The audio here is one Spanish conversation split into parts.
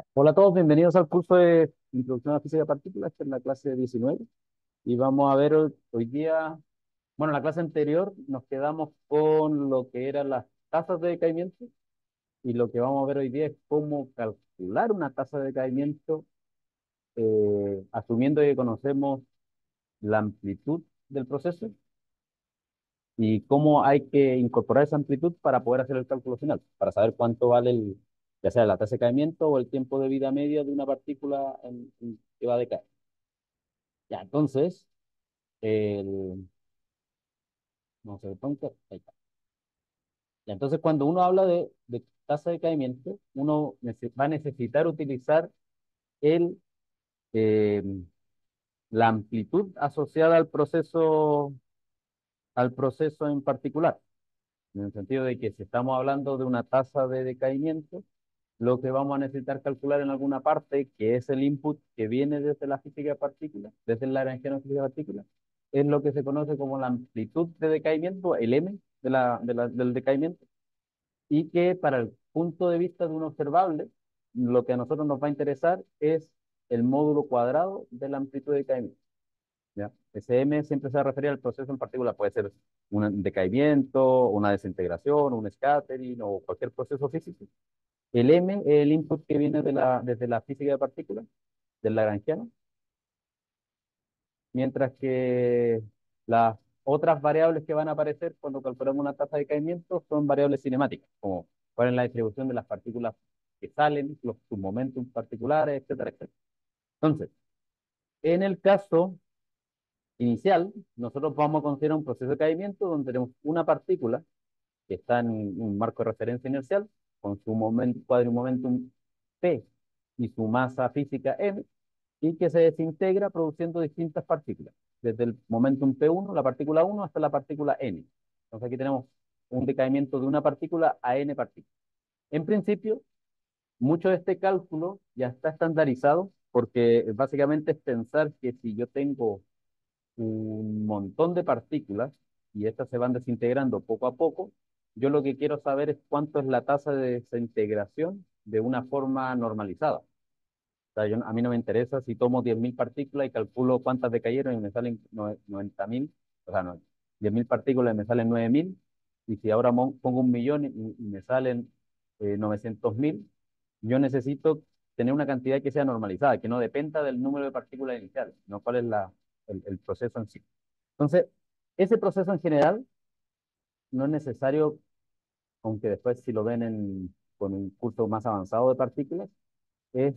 Hola a todos, bienvenidos al curso de Introducción a la Física de Partículas, esta es la clase 19 y vamos a ver hoy día, bueno, en la clase anterior nos quedamos con lo que eran las tasas de decaimiento y lo que vamos a ver hoy día es cómo calcular una tasa de decaimiento asumiendo que conocemos la amplitud del proceso y cómo hay que incorporar esa amplitud para poder hacer el cálculo final, para saber cuánto vale ya sea la tasa de decaimiento o el tiempo de vida media de una partícula que va a decaer. Ya, entonces, no sé, ahí está. Ya, entonces, cuando uno habla de tasa de caimiento, uno va a necesitar utilizar el, eh, la amplitud asociada al proceso en particular, en el sentido de que si estamos hablando de una tasa de decaimiento, lo que vamos a necesitar calcular en alguna parte, que es el input que viene desde la física de partículas, desde el Lagrangiano de física de partículas, es lo que se conoce como la amplitud de decaimiento, el m del decaimiento, y que para el punto de vista de un observable, lo que a nosotros nos va a interesar es el módulo cuadrado de la amplitud de decaimiento. ¿Ya? Ese m siempre se va a referir al proceso en particular, puede ser un decaimiento, una desintegración, un scattering o cualquier proceso físico. El M es el input que viene desde la física de partículas, del Lagrangiano, mientras que las otras variables que van a aparecer cuando calculamos una tasa de caimiento son variables cinemáticas, como cuál es la distribución de las partículas que salen, sus momentos particulares, etcétera, etcétera. Entonces, en el caso inicial, nosotros vamos a considerar un proceso de caimiento donde tenemos una partícula que está en un marco de referencia inercial, con su momento, cuadrimomentum P y su masa física M, y que se desintegra produciendo distintas partículas, desde el momentum P1, la partícula 1, hasta la partícula N. Entonces aquí tenemos un decaimiento de una partícula a N partículas. En principio, mucho de este cálculo ya está estandarizado, porque básicamente es pensar que si yo tengo un montón de partículas y estas se van desintegrando poco a poco, yo lo que quiero saber es cuánto es la tasa de desintegración de una forma normalizada. O sea, a mí no me interesa si tomo 10.000 partículas y calculo cuántas decayeron y me salen 90.000, o sea, no, 10.000 partículas y me salen 9.000, y si ahora pongo 1.000.000 y me salen 900.000, yo necesito tener una cantidad que sea normalizada, que no dependa del número de partículas iniciales, no cuál es el proceso en sí. Entonces, ese proceso en general no es necesario, aunque después si lo ven con un curso más avanzado de partículas, es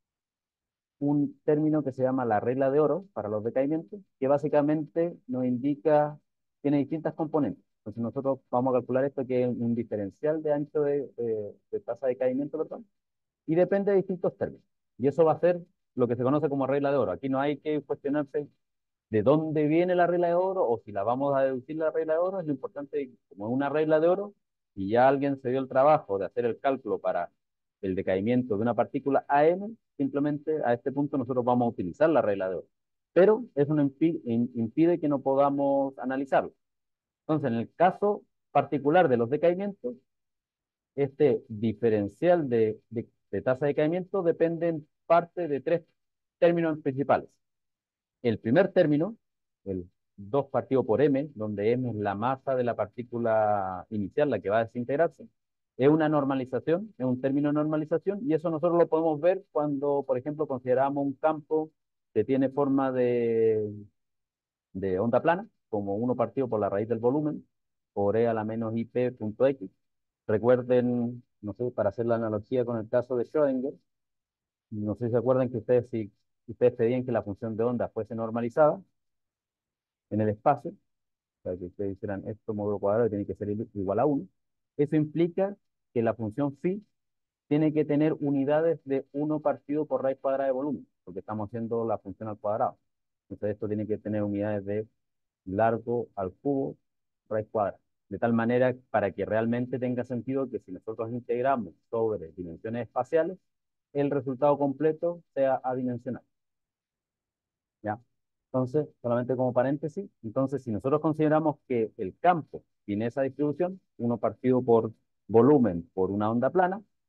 un término que se llama la regla de oro para los decaimientos, que básicamente nos indica, tiene distintas componentes. Entonces nosotros vamos a calcular esto que es un diferencial de ancho de tasa de decaimiento, perdón, y depende de distintos términos. Y eso va a ser lo que se conoce como regla de oro. Aquí no hay que cuestionarse de dónde viene la regla de oro o si la vamos a deducir la regla de oro. Es lo importante, como es una regla de oro, y ya alguien se dio el trabajo de hacer el cálculo para el decaimiento de una partícula AM, simplemente a este punto nosotros vamos a utilizar la regla de oro. Pero eso no impide que no podamos analizarlo. Entonces, en el caso particular de los decaimientos, este diferencial de tasa de decaimiento depende en parte de tres términos principales. El primer término, el 2 partido por m, donde m es la masa de la partícula inicial, la que va a desintegrarse, es una normalización, es un término de normalización, y eso nosotros lo podemos ver cuando, por ejemplo, consideramos un campo que tiene forma de onda plana, como uno partido por la raíz del volumen, por e a la menos ip punto x. Recuerden, no sé, para hacer la analogía con el caso de Schrödinger, no sé si se acuerdan que si ustedes pedían que la función de onda fuese normalizada en el espacio, o sea, que ustedes hicieran esto módulo cuadrado tiene que ser igual a 1. Eso implica que la función phi tiene que tener unidades de 1 partido por raíz cuadrada de volumen, porque estamos haciendo la función al cuadrado. Entonces esto tiene que tener unidades de largo al cubo raíz cuadrada. De tal manera para que realmente tenga sentido que si nosotros integramos sobre dimensiones espaciales, el resultado completo sea adimensional. ¿Ya? Entonces, solamente como paréntesis, entonces si nosotros consideramos que el campo tiene esa distribución, uno partido por volumen por una onda plana,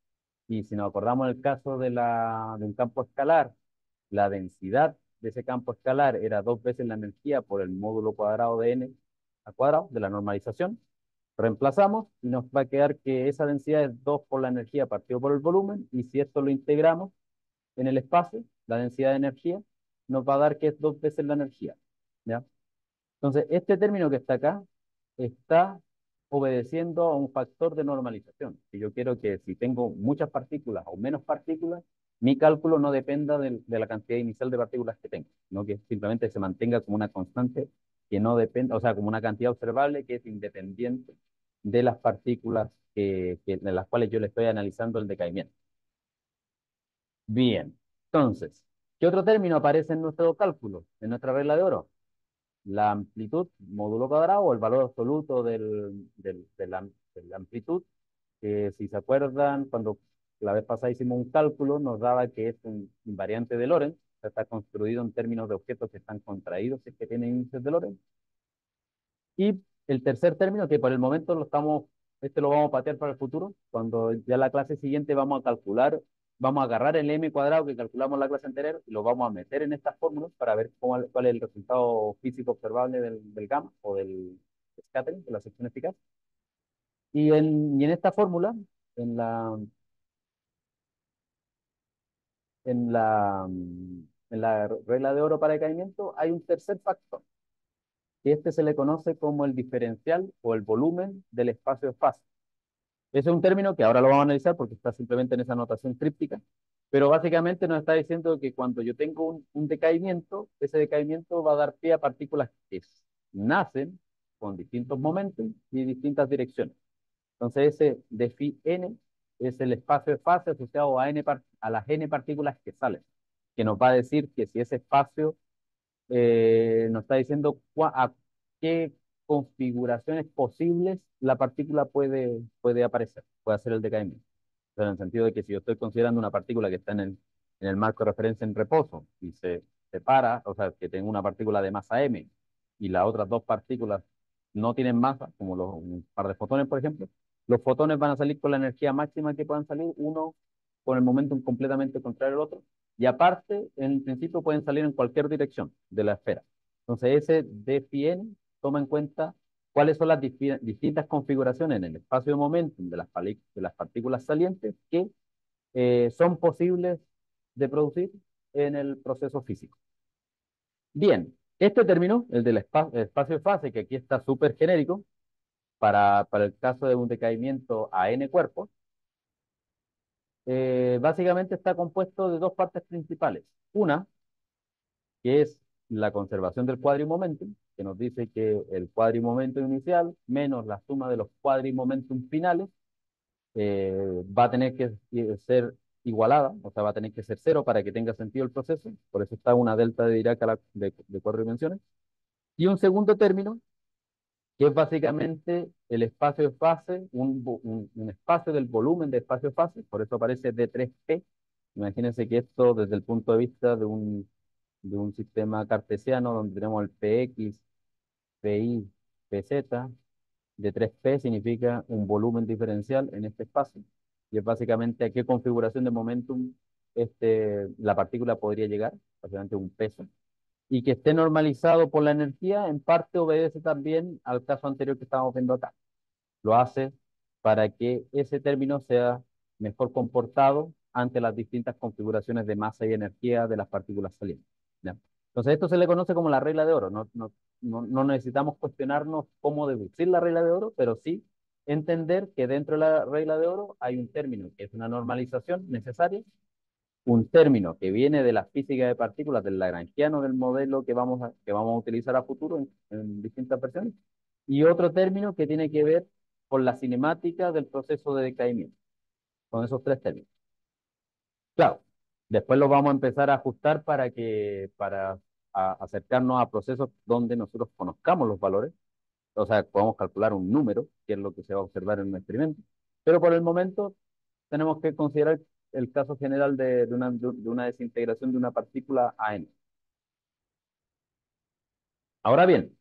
Y si nos acordamos el caso de un campo escalar, la densidad de ese campo escalar era dos veces la energía por el módulo cuadrado de n al cuadrado de la normalización. Reemplazamos y nos va a quedar que esa densidad es 2 por la energía partido por el volumen, y si esto lo integramos en el espacio, la densidad de energía, nos va a dar que es 2 veces la energía. ¿Ya? Entonces, este término que está acá está obedeciendo a un factor de normalización. Si yo quiero que si tengo muchas partículas o menos partículas, mi cálculo no dependa de la cantidad inicial de partículas que tengo, sino que simplemente se mantenga como una constante que no dependa, o sea, como una cantidad observable que es independiente de las partículas de las cuales yo le estoy analizando el decaimiento. Bien, entonces, ¿qué otro término aparece en nuestro cálculo, en nuestra regla de oro? La amplitud módulo cuadrado o el valor absoluto de la amplitud, que si se acuerdan, cuando la vez pasada hicimos un cálculo, nos daba que es un invariante de Lorentz, o sea, está construido en términos de objetos que están contraídos, si es que tienen índices de Lorentz. Y el tercer término, que por el momento este lo vamos a patear para el futuro, cuando ya la clase siguiente vamos a calcular, vamos a agarrar el m cuadrado que calculamos la clase anterior y lo vamos a meter en estas fórmulas para ver cuál es el resultado físico observable del gamma o del scattering, de la sección eficaz. Y en esta fórmula, en la, en la regla de oro para decaimiento, hay un tercer factor, que este se le conoce como el diferencial o el volumen del espacio de fase. Ese es un término que ahora lo vamos a analizar porque está simplemente en esa notación críptica, pero básicamente nos está diciendo que cuando yo tengo un decaimiento, ese decaimiento va a dar pie a partículas que nacen con distintos momentos y distintas direcciones. Entonces ese de phi n es el espacio de fase asociado a las n partículas que salen, que nos va a decir que si ese espacio nos está diciendo a qué configuraciones posibles la partícula puede aparecer, puede hacer el decaimiento. O sea, en el sentido de que si yo estoy considerando una partícula que está en el marco de referencia en reposo y se separa, o sea, que tengo una partícula de masa m y las otras dos partículas no tienen masa, como un par de fotones, por ejemplo, los fotones van a salir con la energía máxima que puedan salir, uno con el momentum completamente contrario al otro, y aparte, en principio pueden salir en cualquier dirección de la esfera. Entonces, ese dφn toma en cuenta cuáles son las distintas configuraciones en el espacio de momentum de las partículas salientes que son posibles de producir en el proceso físico. Bien, este término, el del espacio de fase, que aquí está súper genérico, para el caso de un decaimiento a n cuerpos, básicamente está compuesto de dos partes principales. Una, que es la conservación del cuadrimomentum, que nos dice que el cuadrimomentum inicial menos la suma de los cuadrimomentum finales va a tener que ser igualada, o sea, va a tener que ser cero para que tenga sentido el proceso. Por eso está una delta de Dirac de 4 dimensiones. Y un segundo término, que es básicamente el espacio de fase, un espacio del volumen de espacio de fase, por eso aparece D3P. Imagínense que esto desde el punto de vista de un sistema cartesiano donde tenemos el Px, Pi, Pz, de 3P significa un volumen diferencial en este espacio, y es básicamente a qué configuración de momentum la partícula podría llegar, básicamente un peso, y que esté normalizado por la energía, en parte obedece también al caso anterior que estábamos viendo acá. Lo hace para que ese término sea mejor comportado ante las distintas configuraciones de masa y energía de las partículas salientes. ¿Ya? Entonces, esto se le conoce como la regla de oro. No necesitamos cuestionarnos cómo deducir la regla de oro, pero sí entender que dentro de la regla de oro hay un término que es una normalización necesaria, un término que viene de la física de partículas, del lagrangiano del modelo que vamos a utilizar a futuro en distintas versiones, y otro término que tiene que ver con la cinemática del proceso de decaimiento, con esos tres términos. Claro, después los vamos a empezar a ajustar para acercarnos a procesos donde nosotros conozcamos los valores, o sea, podemos calcular un número, que es lo que se va a observar en un experimento, pero por el momento tenemos que considerar el caso general de una desintegración de una partícula a n. Ahora bien,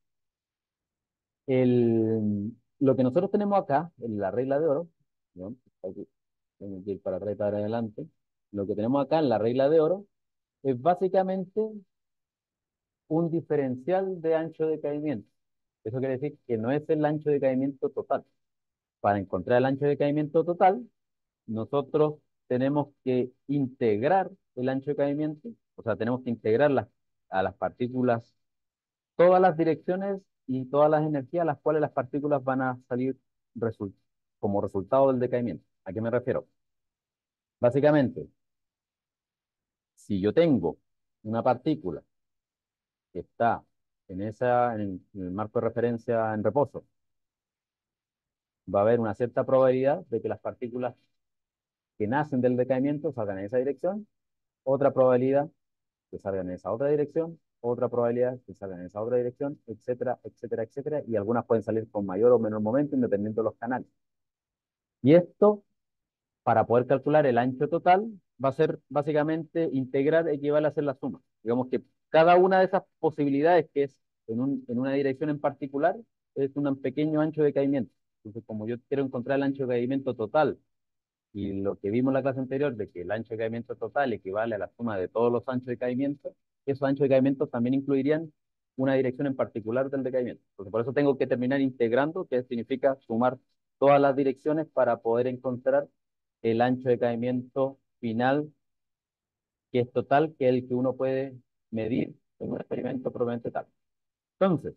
lo que nosotros tenemos acá, en la regla de oro, ¿no? tengo que ir para atrás y para adelante. Lo que tenemos acá en la regla de oro es básicamente un diferencial de ancho de caimiento. Eso quiere decir que no es el ancho de caimiento total. Para encontrar el ancho de caimiento total, nosotros tenemos que integrar el ancho de caimiento, o sea, tenemos que integrar a las partículas todas las direcciones y todas las energías a las cuales las partículas van a salir result como resultado del decaimiento. ¿A qué me refiero? Básicamente, si yo tengo una partícula que está en el marco de referencia en reposo, va a haber una cierta probabilidad de que las partículas que nacen del decaimiento salgan en esa dirección, otra probabilidad que salgan en esa otra dirección, otra probabilidad que salgan en esa otra dirección, etcétera, etcétera, etcétera, y algunas pueden salir con mayor o menor momento, independiente de los canales. Y esto, para poder calcular el ancho total, va a ser básicamente integrar equivale a hacer la suma. Digamos que cada una de esas posibilidades que es en una dirección en particular es un pequeño ancho de caimiento. Entonces, como yo quiero encontrar el ancho de caimiento total y lo que vimos en la clase anterior de que el ancho de caimiento total equivale a la suma de todos los anchos de caimiento, esos anchos de caimiento también incluirían una dirección en particular del decaimiento. Entonces, por eso tengo que terminar integrando, que significa sumar todas las direcciones para poder encontrar el ancho de caimiento final, que es total, que es el que uno puede medir en un experimento probablemente tal. Entonces,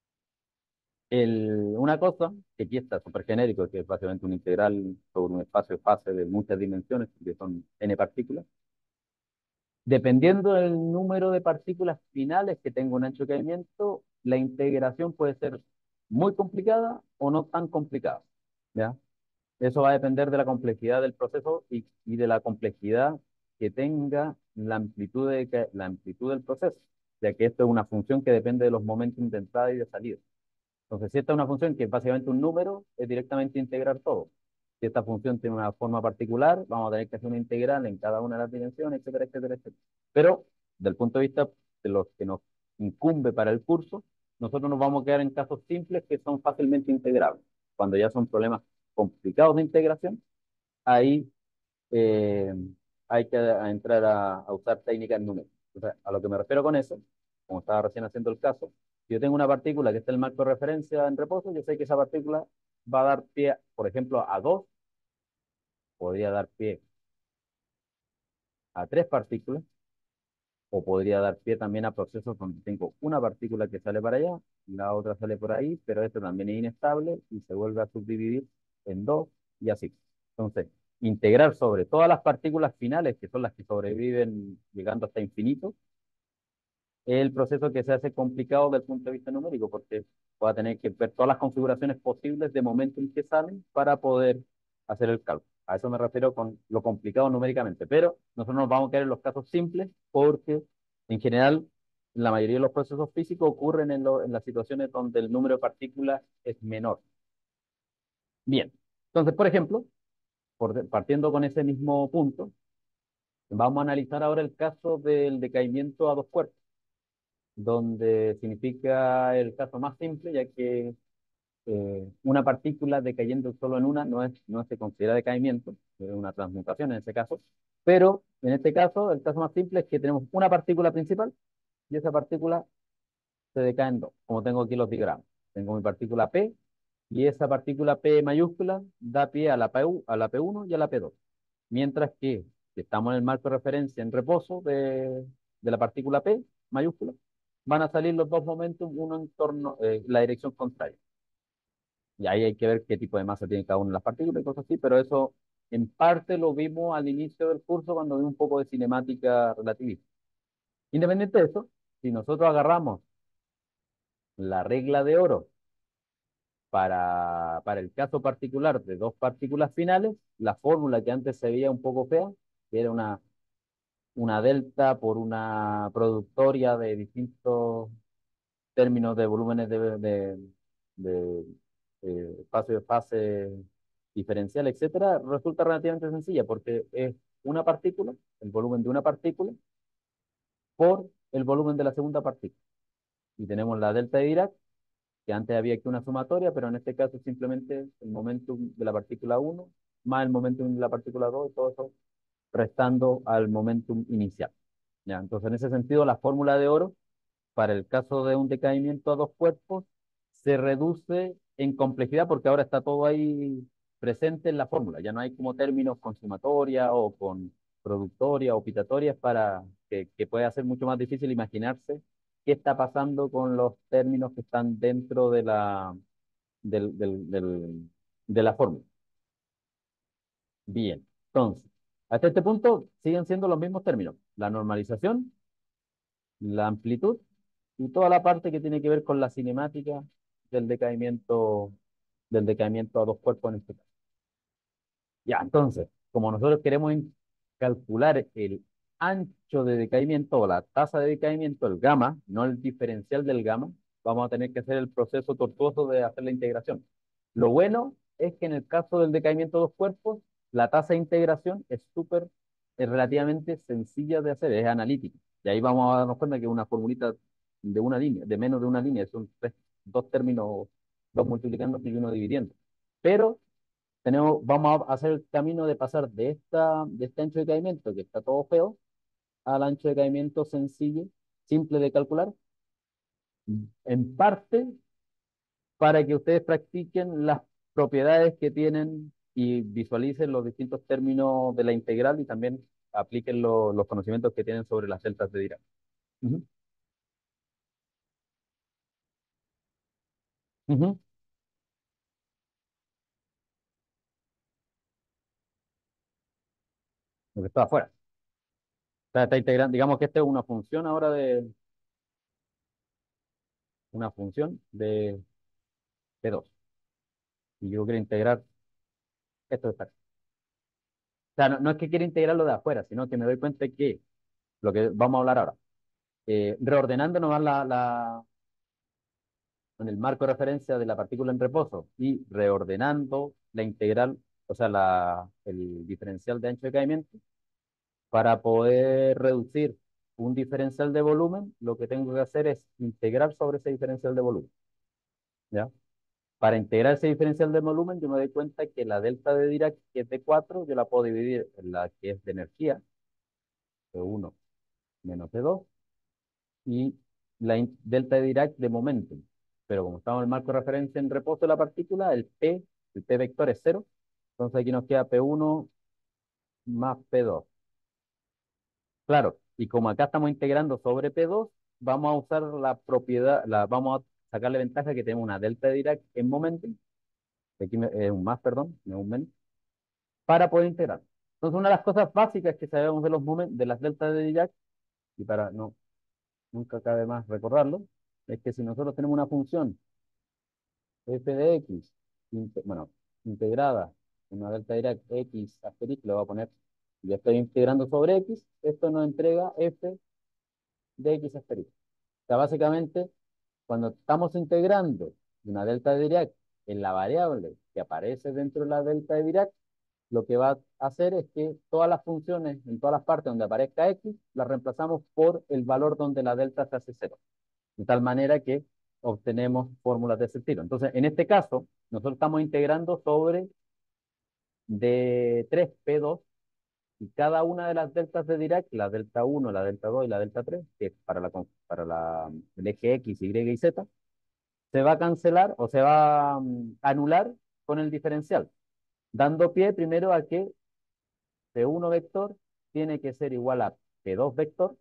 una cosa, que aquí está súper genérico, que es básicamente un integral sobre un espacio de fase de muchas dimensiones, que son n partículas. Dependiendo del número de partículas finales que tenga un ancho de caimiento, la integración puede ser muy complicada o no tan complicada, ¿ya? Eso va a depender de la complejidad del proceso y de la complejidad que tenga la amplitud del proceso, ya que esto es una función que depende de los momentos de entrada y de salida. Entonces, si esta es una función que es básicamente un número, es directamente integrar todo. Si esta función tiene una forma particular, vamos a tener que hacer una integral en cada una de las dimensiones, etcétera, etcétera, etcétera. Pero, del punto de vista de los que nos incumbe para el curso, nosotros nos vamos a quedar en casos simples que son fácilmente integrables. Cuando ya son problemas complicados de integración, ahí eh, hay que entrar a usar técnicas numéricas. O sea, a lo que me refiero con eso, como estaba recién haciendo el caso, si yo tengo una partícula que está en el marco de referencia en reposo, yo sé que esa partícula va a dar pie, por ejemplo, a dos, podría dar pie a tres partículas, o podría dar pie también a procesos donde tengo una partícula que sale para allá, la otra sale por ahí, pero esto también es inestable y se vuelve a subdividir en dos y así. Entonces, integrar sobre todas las partículas finales, que son las que sobreviven llegando hasta infinito, es el proceso que se hace complicado desde el punto de vista numérico, porque voy a tener que ver todas las configuraciones posibles de momento en que salen para poder hacer el cálculo. A eso me refiero con lo complicado numéricamente, pero nosotros nos vamos a quedar en los casos simples porque en general la mayoría de los procesos físicos ocurren en las situaciones donde el número de partículas es menor. Bien, entonces, por ejemplo, partiendo con ese mismo punto, vamos a analizar ahora el caso del decaimiento a dos cuerpos, donde significa el caso más simple, ya que una partícula decayendo solo en una no se considera decaimiento, es una transmutación en ese caso, pero en este caso, el caso más simple es que tenemos una partícula principal y esa partícula se decae en dos, como tengo aquí los diagramas. Tengo mi partícula P y esa partícula P mayúscula da pie a la P1 y a la P2, mientras que si estamos en el marco de referencia en reposo de la partícula P mayúscula, van a salir los dos momentos, uno en torno, la dirección contraria. Y ahí hay que ver qué tipo de masa tiene cada una de las partículas y cosas así, pero eso en parte lo vimos al inicio del curso cuando vimos un poco de cinemática relativista. Independiente de eso, si nosotros agarramos la regla de oro para el caso particular de dos partículas finales, la fórmula que antes se veía un poco fea, que era una delta por una productoria de distintos términos de volúmenes de espacio de fase diferencial, etcétera, resulta relativamente sencilla porque es una partícula, el volumen de una partícula, por el volumen de la segunda partícula. Y tenemos la delta de Dirac, que antes había aquí una sumatoria, pero en este caso es simplemente el momentum de la partícula 1 más el momentum de la partícula 2 y todo eso restando al momentum inicial. ¿Ya? Entonces, en ese sentido, la fórmula de oro para el caso de un decaimiento a dos cuerpos se reduce en complejidad porque ahora está todo ahí presente en la fórmula. Ya no hay como términos con sumatoria o con productoria o pitatorias para que pueda ser mucho más difícil imaginarse qué está pasando con los términos que están dentro de de la fórmula. Bien, entonces, hasta este punto siguen siendo los mismos términos. La normalización, la amplitud y toda la parte que tiene que ver con la cinemática del del decaimiento a dos cuerpos en este caso. Ya, entonces, como nosotros queremos calcular el ancho de decaimiento o la tasa de decaimiento, el gamma, no el diferencial del gamma, vamos a tener que hacer el proceso tortuoso de hacer la integración. Lo bueno es que en el caso del decaimiento de dos cuerpos, la tasa de integración es relativamente sencilla de hacer, es analítica. Y ahí vamos a darnos cuenta que una formulita de una línea, de menos de una línea, son dos términos, dos multiplicando y uno dividiendo. Pero vamos a hacer el camino de pasar de este ancho de caimiento, que está todo feo, al ancho de caimiento sencillo, simple de calcular, en parte para que ustedes practiquen las propiedades que tienen y visualicen los distintos términos de la integral y también apliquen los conocimientos que tienen sobre las deltas de Dirac. Ujú, ujú, lo que está afuera. Está integrando, digamos que esta es una función ahora una función de P2. Y yo quiero integrar esto de acá. O sea, no es que quiera integrarlo de afuera, sino que me doy cuenta que lo que vamos a hablar ahora, reordenando nomás en el marco de referencia de la partícula en reposo y reordenando la integral, o sea, el diferencial de ancho de caimiento, para poder reducir un diferencial de volumen, lo que tengo que hacer es integrar sobre ese diferencial de volumen, ¿ya? Para integrar ese diferencial de volumen, yo me doy cuenta que la delta de Dirac, que es de 4 yo la puedo dividir en la que es de energía, E1 menos E2, y delta de Dirac de momentum. Pero como estamos en el marco de referencia en reposo de la partícula, el P vector es cero. Entonces aquí nos queda P1 más P2. Claro, y como acá estamos integrando sobre P2, vamos a usar la propiedad, vamos a sacarle ventaja que tenemos una delta de Dirac en momentum, aquí es un más, perdón, no es un menos, para poder integrar. Entonces una de las cosas básicas que sabemos de de las deltas de Dirac, y para no, nunca cabe más recordarlo, es que si nosotros tenemos una función f de x, bueno, integrada en una delta Dirac x asterisco, le voy a poner, ya estoy integrando sobre x, esto nos entrega f de x asterisco. O sea, básicamente, cuando estamos integrando una delta de Dirac en la variable que aparece dentro de la delta de Dirac, lo que va a hacer es que todas las funciones, en todas las partes donde aparezca x, las reemplazamos por el valor donde la delta se hace cero de tal manera que obtenemos fórmulas de ese estilo. Entonces, en este caso, nosotros estamos integrando sobre D3P2 y cada una de las deltas de Dirac, la delta 1, la delta 2 y la delta 3, que es el eje X, Y y Z, se va a cancelar o se va a anular con el diferencial, dando pie primero a que P1 vector tiene que ser igual a P2 vector,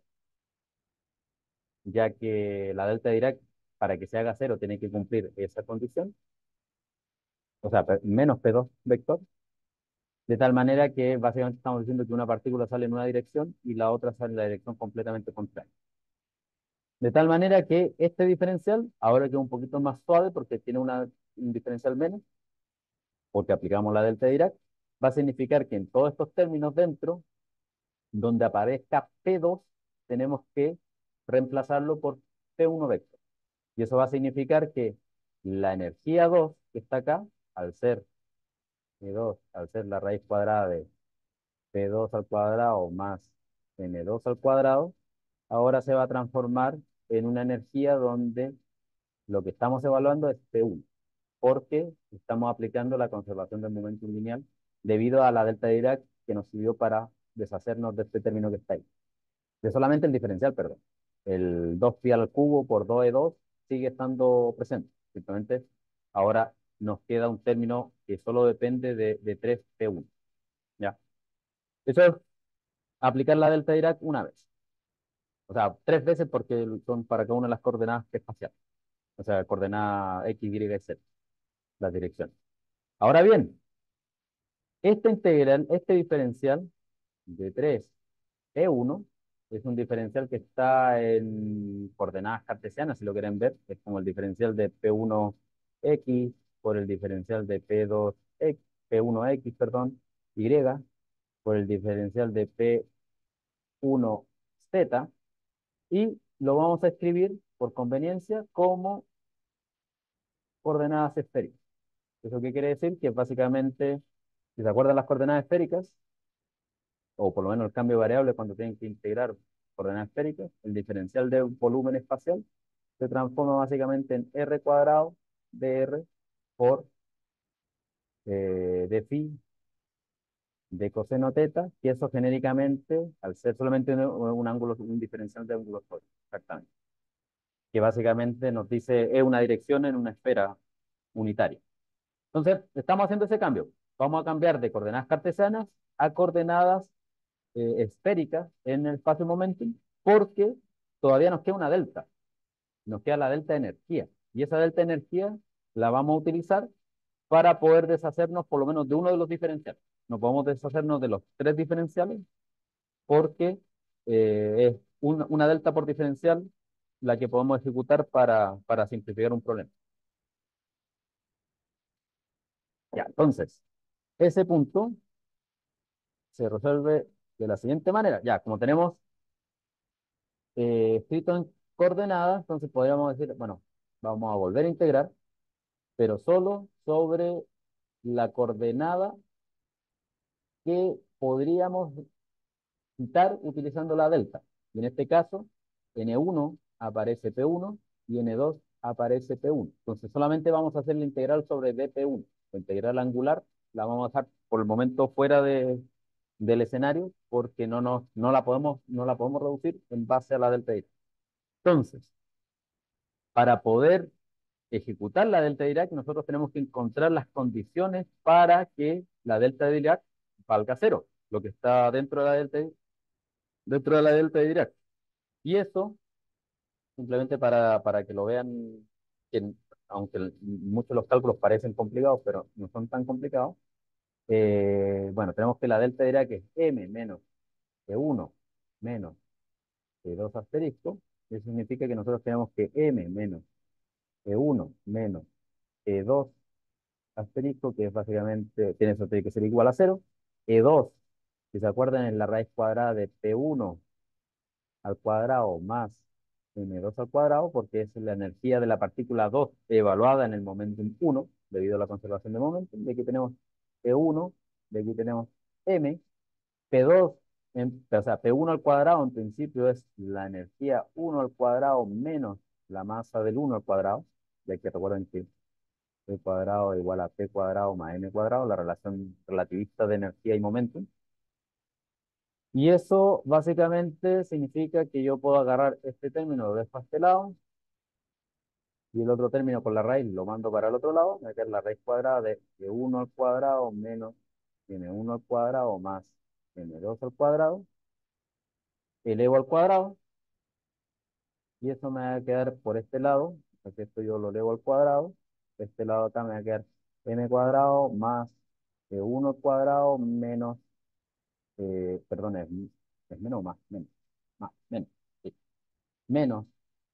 ya que la delta de Dirac, para que se haga cero, tiene que cumplir esa condición. O sea, menos P2 vector, de tal manera que básicamente estamos diciendo que una partícula sale en una dirección y la otra sale en la dirección completamente contraria. De tal manera que este diferencial, ahora que es un poquito más suave porque tiene un diferencial menos, porque aplicamos la delta de Dirac, va a significar que en todos estos términos dentro, donde aparezca P2, tenemos que reemplazarlo por P1 vector. Y eso va a significar que la energía 2 que está acá, al ser E2, al ser la raíz cuadrada de P2 al cuadrado más N2 al cuadrado, ahora se va a transformar en una energía donde lo que estamos evaluando es P1, porque estamos aplicando la conservación del momento lineal debido a la delta de Dirac que nos sirvió para deshacernos de este término que está ahí. De solamente el diferencial, perdón. El 2pi al cubo por 2e2 sigue estando presente. Simplemente ahora nos queda un término que solo depende de 3p1. ¿Ya? Eso es aplicar la delta Dirac una vez. O sea, 3 veces porque son para cada una de las coordenadas espaciales. O sea, coordenada X, Y, Z, las direcciones. Ahora bien, esta integral, este diferencial de 3e1 es un diferencial que está en coordenadas cartesianas, si lo quieren ver. Es como el diferencial de P1X por el diferencial de P2X, P1X, perdón, Y, por el diferencial de P1Z, y lo vamos a escribir por conveniencia como coordenadas esféricas. ¿Eso qué quiere decir? Que básicamente, si se acuerdan las coordenadas esféricas, o por lo menos el cambio de variable cuando tienen que integrar coordenadas esféricas, el diferencial de un volumen espacial se transforma básicamente en r cuadrado de r por d phi de coseno teta, y eso genéricamente, al ser solamente un ángulo, un diferencial de ángulo sólido, exactamente, que básicamente nos dice es una dirección en una esfera unitaria. Entonces, estamos haciendo ese cambio. Vamos a cambiar de coordenadas cartesianas a coordenadas esféricas en el espacio-momentum, porque todavía nos queda una delta. Nos queda la delta de energía. Y esa delta de energía la vamos a utilizar para poder deshacernos por lo menos de uno de los diferenciales. No podemos deshacernos de los tres diferenciales porque es una delta por diferencial la que podemos ejecutar para simplificar un problema. Ya, entonces, ese punto se resuelve de la siguiente manera. Ya, como tenemos escrito en coordenadas, entonces podríamos decir, bueno, vamos a volver a integrar, pero solo sobre la coordenada que podríamos quitar utilizando la delta. Y en este caso, N1 aparece P1 y N2 aparece P1. Entonces solamente vamos a hacer la integral sobre dP1. La integral angular la vamos a dejar por el momento fuera del escenario porque no la podemos reducir en base a la delta de Dirac. Entonces, para poder ejecutar la delta de Dirac, nosotros tenemos que encontrar las condiciones para que la delta de Dirac valga cero, lo que está dentro de la delta de Dirac. Y eso, simplemente para que lo vean, que aunque muchos de los cálculos parecen complicados, pero no son tan complicados, bueno, tenemos que la delta de Dirac es m menos e1 menos e2 asterisco. Eso significa que nosotros tenemos que m menos e1 menos e2 asterisco, que es básicamente, eso tiene que ser igual a cero. E2, si se acuerdan, es la raíz cuadrada de P1 al cuadrado más M2 al cuadrado, porque es la energía de la partícula 2 evaluada en el momentum 1, debido a la conservación de momentum. De aquí tenemos E1, de aquí tenemos M, P2, o sea, P1 al cuadrado en principio es la energía 1 al cuadrado menos la masa del 1 al cuadrado, ya que recuerden que P cuadrado igual a P cuadrado más M cuadrado, la relación relativista de energía y momentum. Y eso básicamente significa que yo puedo agarrar este término, lo dejo a este lado, y el otro término con la raíz lo mando para el otro lado, me queda la raíz cuadrada de uno al cuadrado menos m1 al cuadrado más m2 al cuadrado, elevo al cuadrado, y eso me va a quedar por este lado, porque esto yo lo elevo al cuadrado, este lado acá me va a quedar m cuadrado más uno al cuadrado menos, perdón, es menos o más, menos, sí, menos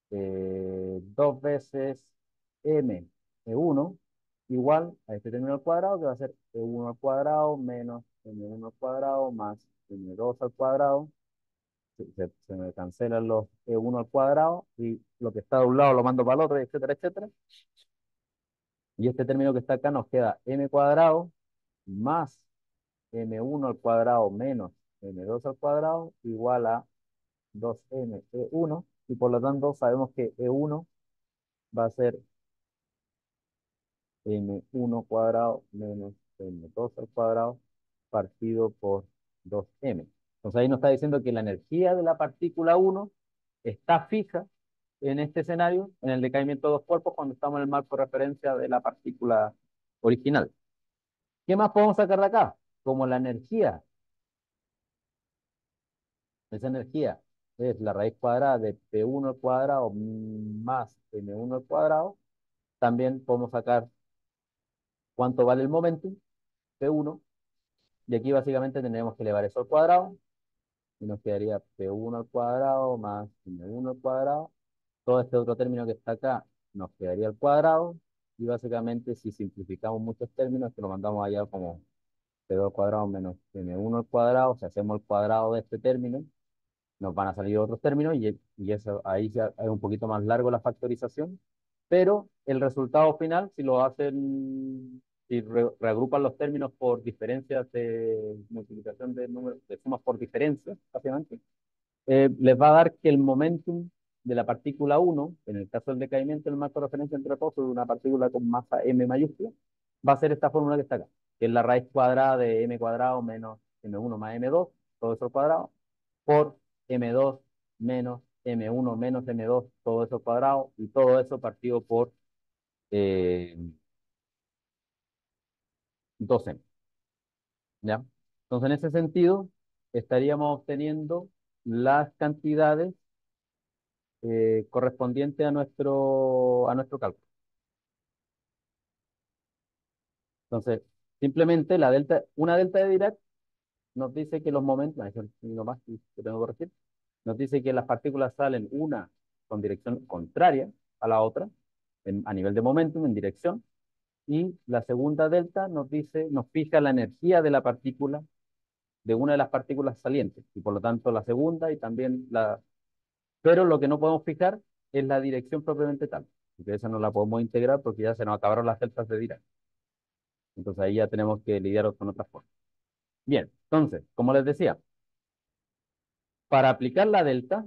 2 veces m e1 igual a este término al cuadrado, que va a ser e1 al cuadrado menos m1 al cuadrado más m2 al cuadrado. Se me cancelan los e1 al cuadrado y lo que está de un lado lo mando para el otro, etcétera, etcétera. Y este término que está acá nos queda m cuadrado más m1 al cuadrado menos m2 al cuadrado igual a 2m e1, y por lo tanto sabemos que e1 va a ser m1 cuadrado menos m2 al cuadrado partido por 2m. Entonces ahí nos está diciendo que la energía de la partícula 1 está fija en este escenario, en el decaimiento de dos cuerpos, cuando estamos en el marco de referencia de la partícula original. ¿Qué más podemos sacar de acá? Como la energía, esa energía es la raíz cuadrada de P1 al cuadrado más M1 al cuadrado, también podemos sacar cuánto vale el momentum, P1, y aquí básicamente tendremos que elevar eso al cuadrado, y nos quedaría P1 al cuadrado más M1 al cuadrado. Todo este otro término que está acá nos quedaría al cuadrado, y básicamente si simplificamos muchos términos, que lo mandamos allá como P2 al cuadrado menos M1 al cuadrado, si hacemos el cuadrado de este término, nos van a salir otros términos y eso ahí ya es un poquito más largo la factorización, pero el resultado final, si lo hacen, si reagrupan los términos por diferencias de multiplicación de números, de sumas por diferencias, básicamente, les va a dar que el momentum de la partícula 1, en el caso del decaimiento del marco de referencia entre reposo de una partícula con masa m mayúscula, va a ser esta fórmula que está acá, que es la raíz cuadrada de m cuadrado menos m1 más m2, todo eso al cuadrado, por m2 menos m1 menos m2, todo eso al cuadrado, y todo eso partido por eh, 2m, ¿ya? Entonces, en ese sentido, estaríamos obteniendo las cantidades correspondientes a nuestro cálculo. Entonces, simplemente una delta de Dirac nos dice que los momentos, eso es lo más que tengo que corregir, nos dice que las partículas salen una con dirección contraria a la otra, a nivel de momentum, en dirección, y la segunda delta nos dice, nos fija la energía de la partícula, de una de las partículas salientes, y por lo tanto la segunda y también la... Pero lo que no podemos fijar es la dirección propiamente tal, porque esa no la podemos integrar porque ya se nos acabaron las deltas de Dirac. Entonces ahí ya tenemos que lidiar con otras formas. Bien, entonces, como les decía, para aplicar la delta,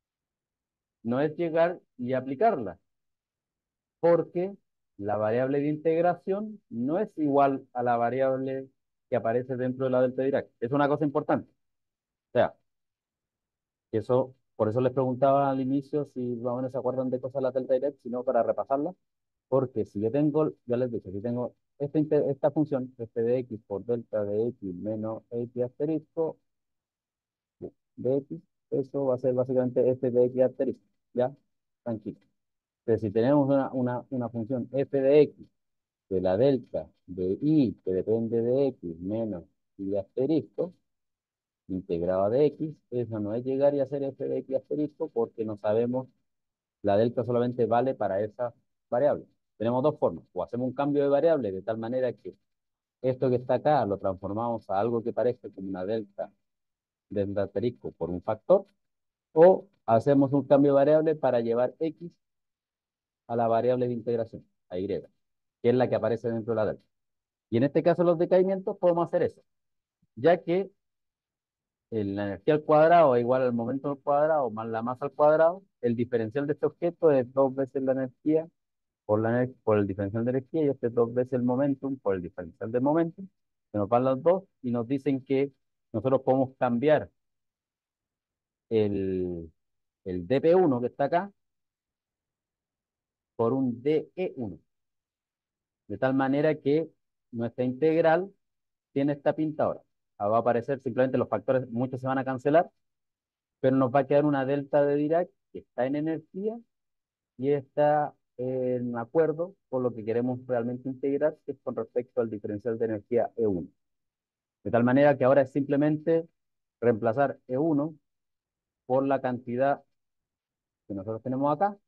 no es llegar y aplicarla, porque la variable de integración no es igual a la variable que aparece dentro de la delta de Dirac. Es una cosa importante. O sea, que eso, por eso les preguntaba al inicio si más o menos se acuerdan de cosas de la delta de Dirac, sino para repasarla, porque si yo tengo, ya les dije, si tengo esta función, f de x por delta de x menos x asterisco, de x, eso va a ser básicamente f de x asterisco, ¿ya? Tranquilo. Entonces, si tenemos una función f de x de la delta de y que depende de x menos y asterisco, integrada de x, eso no es llegar y hacer f de x asterisco porque no sabemos, la delta solamente vale para esa variable. Tenemos dos formas, o hacemos un cambio de variable de tal manera que esto que está acá lo transformamos a algo que parezca como una delta del asterisco por un factor, o hacemos un cambio de variable para llevar x a la variable de integración, a y, que es la que aparece dentro de la delta. Y en este caso los decaimientos podemos hacer eso, ya que la energía al cuadrado es igual al momento al cuadrado más la masa al cuadrado, el diferencial de este objeto es dos veces la energía por el diferencial de energía, y este es dos veces el momentum por el diferencial de momentum. Se nos van los dos y nos dicen que nosotros podemos cambiar el, el dp1 que está acá por un de1, de tal manera que nuestra integral tiene esta pinta ahora. Va a aparecer simplemente los factores, muchos se van a cancelar, pero nos va a quedar una delta de Dirac que está en energía y está en acuerdo con lo que queremos realmente integrar, que es con respecto al diferencial de energía E1. De tal manera que ahora es simplemente reemplazar E1 por la cantidad que nosotros tenemos acá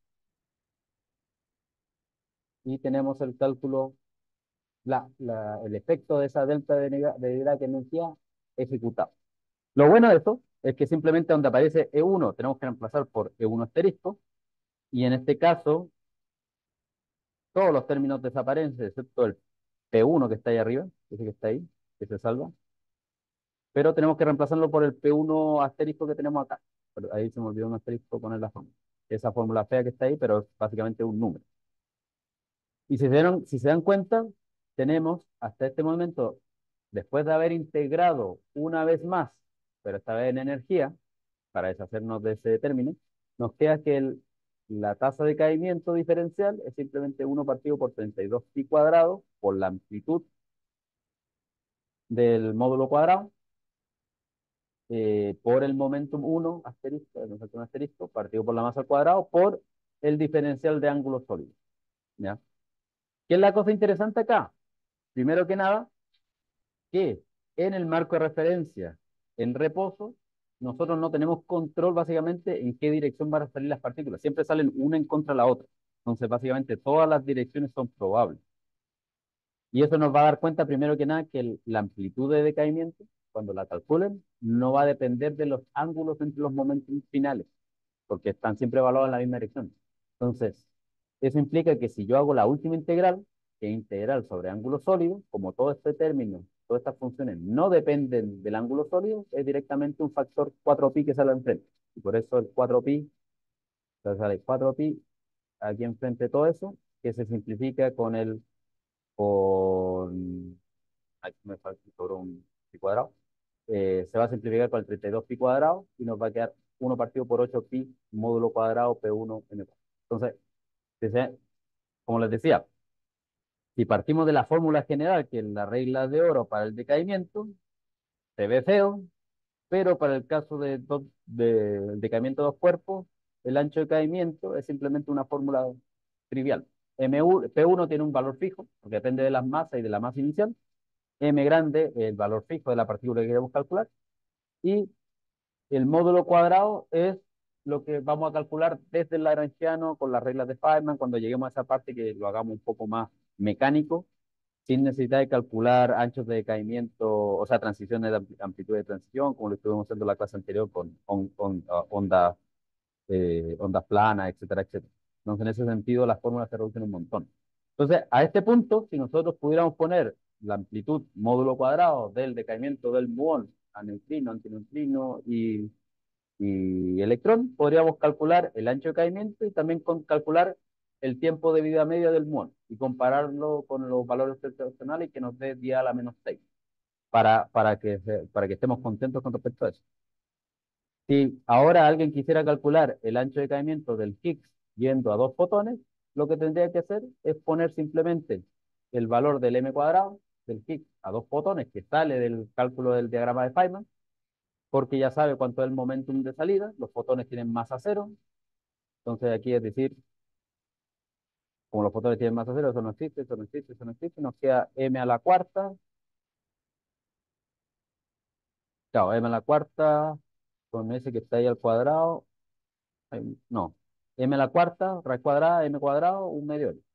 y tenemos el cálculo, el efecto de esa delta de Dirac energía ejecutado. Lo bueno de esto es que simplemente donde aparece E1 tenemos que reemplazar por E1 asterisco, y en este caso todos los términos desaparecen excepto el P1 que está ahí arriba, ese que está ahí, que se salva, pero tenemos que reemplazarlo por el P1 asterisco que tenemos acá. Pero ahí se me olvidó un asterisco poner la fórmula. Esa fórmula fea que está ahí, pero es básicamente un número. Y si se dan cuenta, tenemos hasta este momento Después de haber integrado una vez más, pero esta vez en energía, para deshacernos de ese término, nos queda que la tasa de caimiento diferencial es simplemente 1 partido por 32 pi cuadrado por la amplitud del módulo cuadrado por el momentum 1 asterisco, un asterisco, partido por la masa al cuadrado por el diferencial de ángulos sólidos. ¿Ya? ¿Qué es la cosa interesante acá? Primero que nada, que en el marco de referencia en reposo, nosotros no tenemos control básicamente en qué dirección van a salir las partículas. Siempre salen una en contra de la otra. Entonces, básicamente, todas las direcciones son probables. Y eso nos va a dar cuenta, primero que nada, que la amplitud de decaimiento, cuando la calculen, no va a depender de los ángulos entre los momentos finales, porque están siempre evaluados en la misma dirección. Entonces, eso implica que si yo hago la última integral, que es integral sobre ángulo sólido, como todo este término, todas estas funciones no dependen del ángulo sólido, es directamente un factor 4pi que sale enfrente. Y por eso el 4pi, entonces sale 4pi aquí enfrente de todo eso, que se simplifica con, aquí me falta sobre un pi cuadrado, se va a simplificar con el 32 pi cuadrado y nos va a quedar 1 partido por 8 pi módulo cuadrado P1 n cuadrado. Entonces, como les decía, si partimos de la fórmula general, que es la regla de oro para el decaimiento, se ve feo, pero para el caso del decaimiento de dos cuerpos, el ancho de caimiento es simplemente una fórmula trivial. P1 tiene un valor fijo, porque depende de las masas y de la masa inicial. M grande, el valor fijo de la partícula que queremos calcular. Y el módulo cuadrado es lo que vamos a calcular desde el lagrangiano con las reglas de Feynman, cuando lleguemos a esa parte que lo hagamos un poco más mecánico, sin necesidad de calcular anchos de decaimiento, o sea, transiciones de amplitud de transición, como lo estuvimos haciendo en la clase anterior con ondas planas, etcétera, etcétera. Entonces, en ese sentido, las fórmulas se reducen un montón. Entonces, a este punto, si nosotros pudiéramos poner la amplitud módulo cuadrado del decaimiento del muón a neutrino, antineutrino y electrón, podríamos calcular el ancho de caimiento y también calcular el tiempo de vida media del muón y compararlo con los valores gravitacionales y que nos dé 10 a la menos 6 para que estemos contentos con respecto a eso. Si ahora alguien quisiera calcular el ancho de caimiento del Higgs yendo a dos fotones, lo que tendría que hacer es poner simplemente el valor del m cuadrado del Higgs a dos fotones que sale del cálculo del diagrama de Feynman, porque ya sabe cuánto es el momentum de salida, los fotones tienen masa cero, entonces aquí es decir, como los fotones tienen masa cero, eso no existe, eso no existe, eso no existe, nos queda m a la cuarta, claro, m a la cuarta con ese que está ahí al cuadrado, no, m a la cuarta, raíz cuadrada, m cuadrado, un medio L.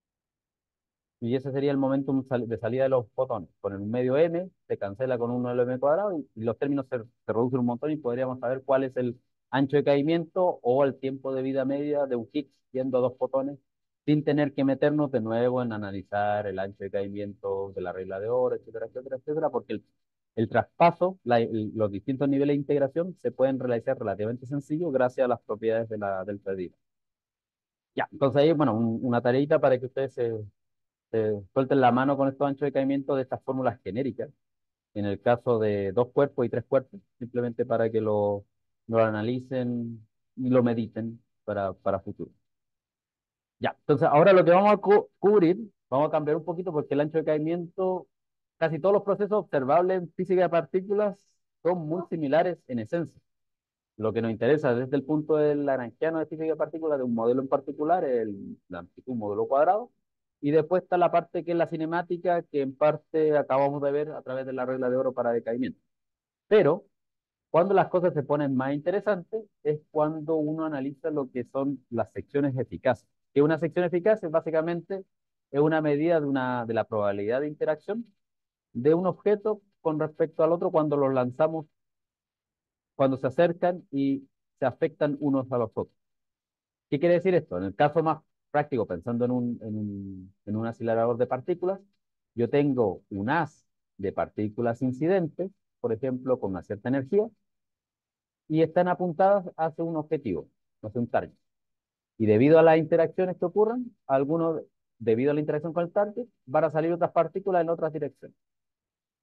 Y ese sería el momentum de salida de los fotones. Con el medio m se cancela con uno del m cuadrado y los términos se reducen un montón y podríamos saber cuál es el ancho de caimiento o el tiempo de vida media de un Higgs yendo a dos fotones sin tener que meternos de nuevo en analizar el ancho de caimiento de la regla de oro, etcétera, etcétera, etcétera, porque el traspaso, los distintos niveles de integración se pueden realizar relativamente sencillo gracias a las propiedades del predicado. Ya, entonces ahí, bueno, una tareita para que ustedes suelten la mano con estos anchos de caimiento de estas fórmulas genéricas, en el caso de dos cuerpos y tres cuerpos, simplemente para que lo analicen y lo mediten para futuro. Ya, entonces ahora lo que vamos a cubrir, vamos a cambiar un poquito porque el ancho de caimiento, casi todos los procesos observables en física de partículas son muy similares en esencia. Lo que nos interesa desde el punto del lagrangiano de física de partículas de un modelo en particular es la amplitud módulo cuadrado. Y después está la parte que es la cinemática, que en parte acabamos de ver a través de la regla de oro para decaimiento. Pero cuando las cosas se ponen más interesantes es cuando uno analiza lo que son las secciones eficaces. Que una sección eficaz es básicamente es una medida de la probabilidad de interacción de un objeto con respecto al otro cuando los lanzamos, cuando se acercan y se afectan unos a los otros. ¿Qué quiere decir esto? En el caso más práctico, pensando en un acelerador de partículas, yo tengo un haz de partículas incidentes, por ejemplo, con una cierta energía, y están apuntadas hacia un objetivo, hacia un target. Y debido a las interacciones que ocurran, debido a la interacción con el target, van a salir otras partículas en otras direcciones.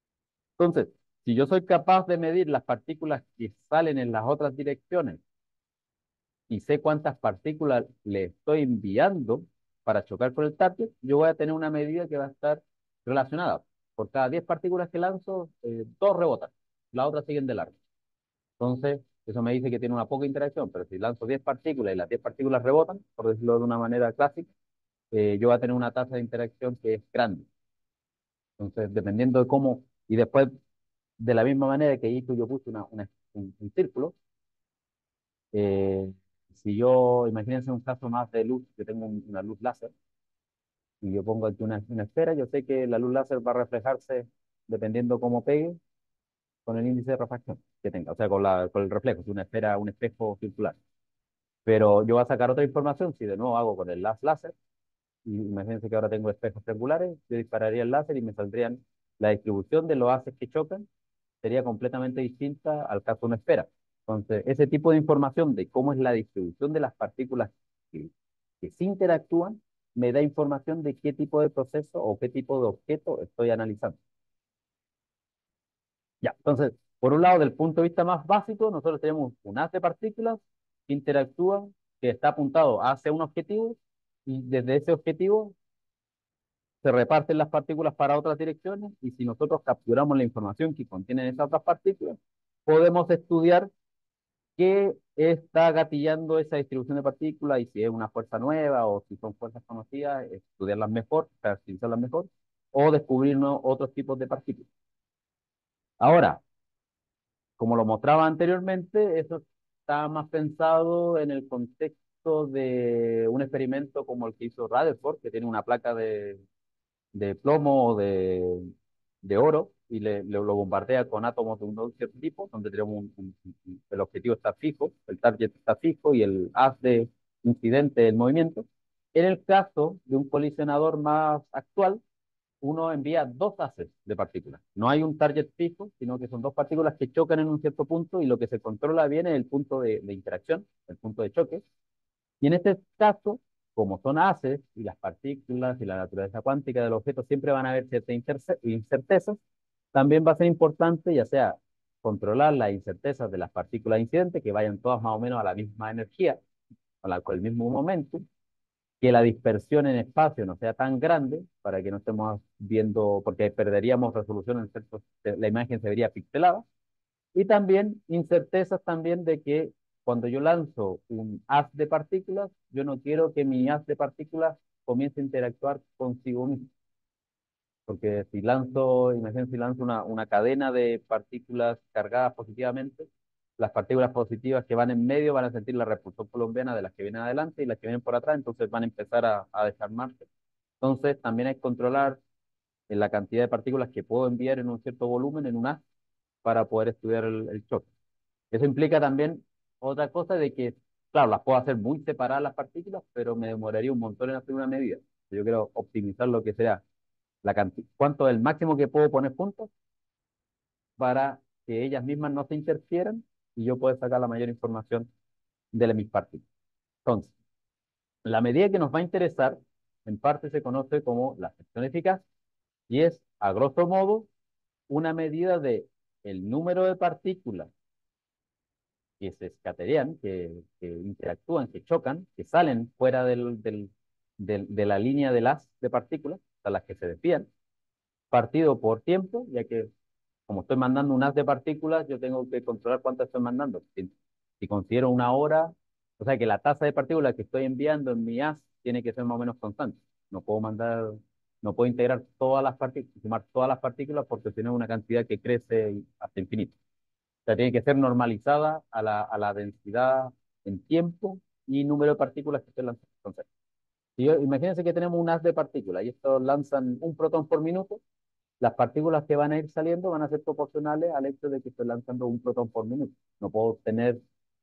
Entonces, si yo soy capaz de medir las partículas que salen en las otras direcciones y sé cuántas partículas le estoy enviando para chocar con el target, yo voy a tener una medida que va a estar relacionada. Por cada 10 partículas que lanzo, 2 rebotan, las otras siguen de largo. Entonces, eso me dice que tiene una poca interacción, pero si lanzo 10 partículas y las 10 partículas rebotan, por decirlo de una manera clásica, yo voy a tener una tasa de interacción que es grande. Entonces, dependiendo de cómo, y después, de la misma manera que hizo, yo puse un círculo, eh, si yo, imagínense un caso más de luz, yo tengo una luz láser, y yo pongo aquí una esfera, yo sé que la luz láser va a reflejarse dependiendo cómo pegue con el índice de refracción que tenga, o sea, con el reflejo, si una esfera, un espejo circular. Pero yo voy a sacar otra información, si de nuevo hago con el láser, y imagínense que ahora tengo espejos triangulares, yo dispararía el láser y me saldrían la distribución de los haces que chocan, sería completamente distinta al caso de una esfera. Entonces, ese tipo de información de cómo es la distribución de las partículas que, que se interactúan, me da información de qué tipo de proceso o qué tipo de objeto estoy analizando. Ya, entonces, por un lado, del punto de vista más básico, nosotros tenemos un haz de partículas que interactúa, que está apuntado hacia un objetivo, y desde ese objetivo se reparten las partículas para otras direcciones, y si nosotros capturamos la información que contienen esas otras partículas, podemos estudiar qué está gatillando esa distribución de partículas y si es una fuerza nueva o si son fuerzas conocidas, estudiarlas mejor, caracterizarlas mejor, o descubrir otros tipos de partículas. Ahora, como lo mostraba anteriormente, eso está más pensado en el contexto de un experimento como el que hizo Rutherford, que tiene una placa de plomo o de oro y lo bombardea con átomos de un cierto tipo, donde tenemos el objetivo está fijo, el target está fijo y el haz de incidente del movimiento. En el caso de un colisionador más actual, uno envía dos haces de partículas. No hay un target fijo, sino que son dos partículas que chocan en un cierto punto y lo que se controla bien es el punto de interacción, el punto de choque. Y en este caso, como son haces y las partículas y la naturaleza cuántica del objeto siempre van a haber ciertas incertezas, también va a ser importante ya sea controlar las incertezas de las partículas incidentes, que vayan todas más o menos a la misma energía, con el mismo momento, que la dispersión en espacio no sea tan grande para que no estemos viendo, porque perderíamos resolución en ciertos, la imagen se vería pixelada, y también incertezas también de que cuando yo lanzo un haz de partículas, yo no quiero que mi haz de partículas comience a interactuar consigo mismo. Porque si lanzo, imagínense si lanzo una cadena de partículas cargadas positivamente, las partículas positivas que van en medio van a sentir la repulsión colombiana de las que vienen adelante y las que vienen por atrás, entonces van a empezar a desarmarse. Entonces también hay que controlar la cantidad de partículas que puedo enviar en un cierto volumen, en un haz, para poder estudiar el choque. Eso implica también otra cosa de que, claro, las puedo hacer muy separadas las partículas, pero me demoraría un montón en hacer una medida. Yo quiero optimizar lo que sea la cantidad, cuánto es el máximo que puedo poner juntos para que ellas mismas no se interfieran y yo pueda sacar la mayor información de mis partículas. Entonces, la medida que nos va a interesar, en parte se conoce como la sección eficaz y es, a grosso modo, una medida de el número de partículas que se escaterían, que interactúan, que chocan, que salen fuera de la línea del haz de partículas, a las que se desvían, partido por tiempo, ya que como estoy mandando un haz de partículas, yo tengo que controlar cuántas estoy mandando. Si considero una hora, o sea que la tasa de partículas que estoy enviando en mi haz tiene que ser más o menos constante. No puedo mandar, no puedo integrar todas las partículas, sumar todas las partículas porque si no es una cantidad que crece hasta infinito. O sea, tiene que ser normalizada a la densidad en tiempo y número de partículas que estoy lanzando. Entonces, imagínense que tenemos un haz de partículas y estos lanzan un protón por minuto, las partículas que van a ir saliendo van a ser proporcionales al hecho de que estoy lanzando un protón por minuto. No puedo tener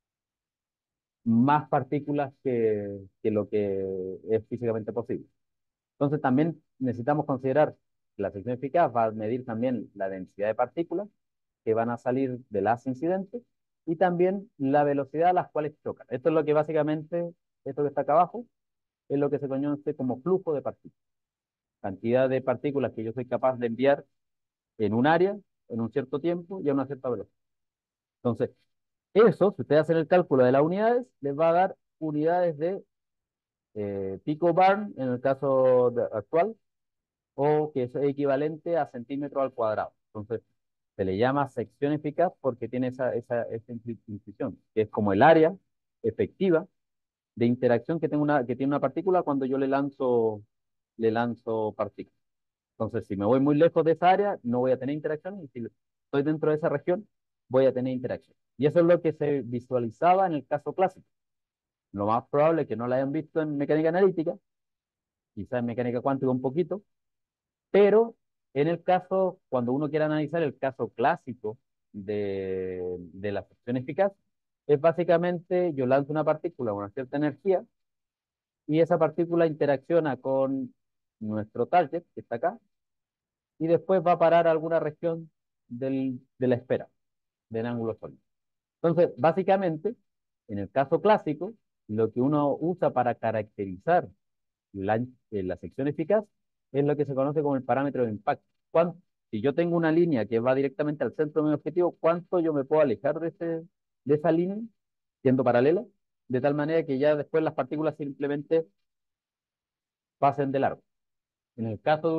más partículas que lo que es físicamente posible. Entonces también necesitamos considerar que la sección eficaz va a medir también la densidad de partículas que van a salir del haz incidente y también la velocidad a las cuales chocan. Esto es lo que básicamente, esto que está acá abajo, es lo que se conoce como flujo de partículas. Cantidad de partículas que yo soy capaz de enviar en un área en un cierto tiempo y a una cierta velocidad. Entonces, eso, si ustedes hacen el cálculo de las unidades, les va a dar unidades de picobarn en el caso actual, o que es equivalente a centímetro al cuadrado. Entonces, se le llama sección eficaz porque tiene esa inscripción, que es como el área efectiva de interacción que tiene una partícula cuando yo le lanzo partículas. Entonces, si me voy muy lejos de esa área, no voy a tener interacción, y si estoy dentro de esa región, voy a tener interacción. Y eso es lo que se visualizaba en el caso clásico. Lo más probable es que no lo hayan visto en mecánica analítica, quizás en mecánica cuántica un poquito, pero en el caso, cuando uno quiere analizar el caso clásico de la sección eficaz, es básicamente yo lanzo una partícula con una cierta energía y esa partícula interacciona con nuestro target, que está acá, y después va a parar a alguna región de la esfera, del ángulo sólido. Entonces, básicamente, en el caso clásico, lo que uno usa para caracterizar la sección eficaz es lo que se conoce como el parámetro de impacto. Si yo tengo una línea que va directamente al centro de mi objetivo, ¿cuánto yo me puedo alejar de esa línea, siendo paralela? De tal manera que ya después las partículas simplemente pasen de largo. En el caso de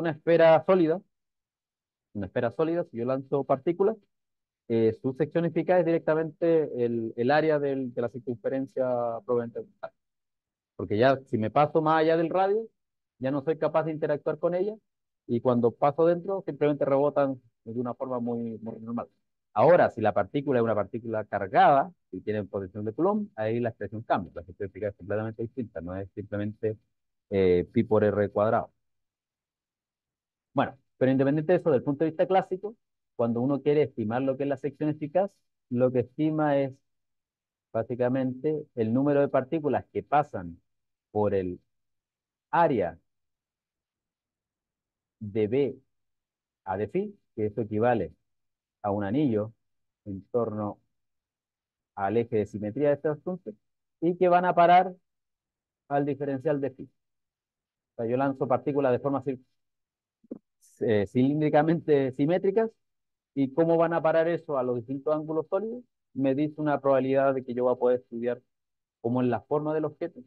una esfera sólida, si yo lanzo partículas, su sección eficaz es directamente el área de la circunferencia proveniente. Porque ya si me paso más allá del radio, ya no soy capaz de interactuar con ella y cuando paso dentro simplemente rebotan de una forma muy normal. Ahora, si la partícula es una partícula cargada y tiene potencial de Coulomb, ahí la expresión cambia, la expresión es completamente distinta, no es simplemente pi por r cuadrado. Bueno, pero independiente de eso, desde el punto de vista clásico, cuando uno quiere estimar lo que es la sección eficaz, lo que estima es básicamente el número de partículas que pasan por el área de B a de phi, que eso equivale a un anillo en torno al eje de simetría de estos puntos, y que van a parar al diferencial de phi. O sea, yo lanzo partículas de forma cilíndricamente simétricas, y cómo van a parar eso a los distintos ángulos sólidos, me dice una probabilidad de que yo voy a poder estudiar cómo es la forma del objeto,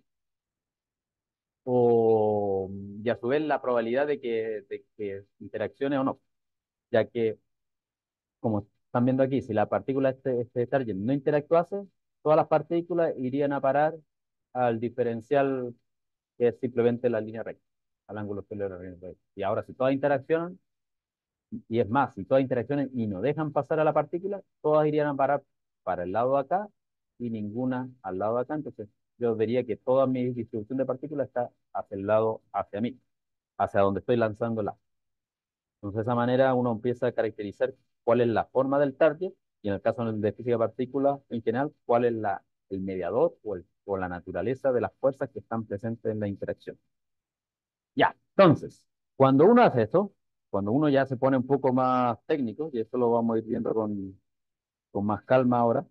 y a su vez la probabilidad de que interaccione o no, ya que como están viendo aquí, si la partícula este target no interactuase, todas las partículas irían a parar al diferencial que es simplemente la línea recta, al ángulo de la línea recta. Y ahora, si todas interaccionan, y es más, si todas interaccionan y no dejan pasar a la partícula, todas irían a parar para el lado de acá y ninguna al lado de acá. Entonces, yo vería que toda mi distribución de partículas está hacia el lado, hacia mí, hacia donde estoy lanzándola. Entonces, de esa manera uno empieza a caracterizar cuál es la forma del target y en el caso de física de partículas en general, cuál es el mediador o la naturaleza de las fuerzas que están presentes en la interacción. Ya, entonces, cuando uno hace eso, cuando uno ya se pone un poco más técnico, y esto lo vamos a ir viendo con más calma ahora,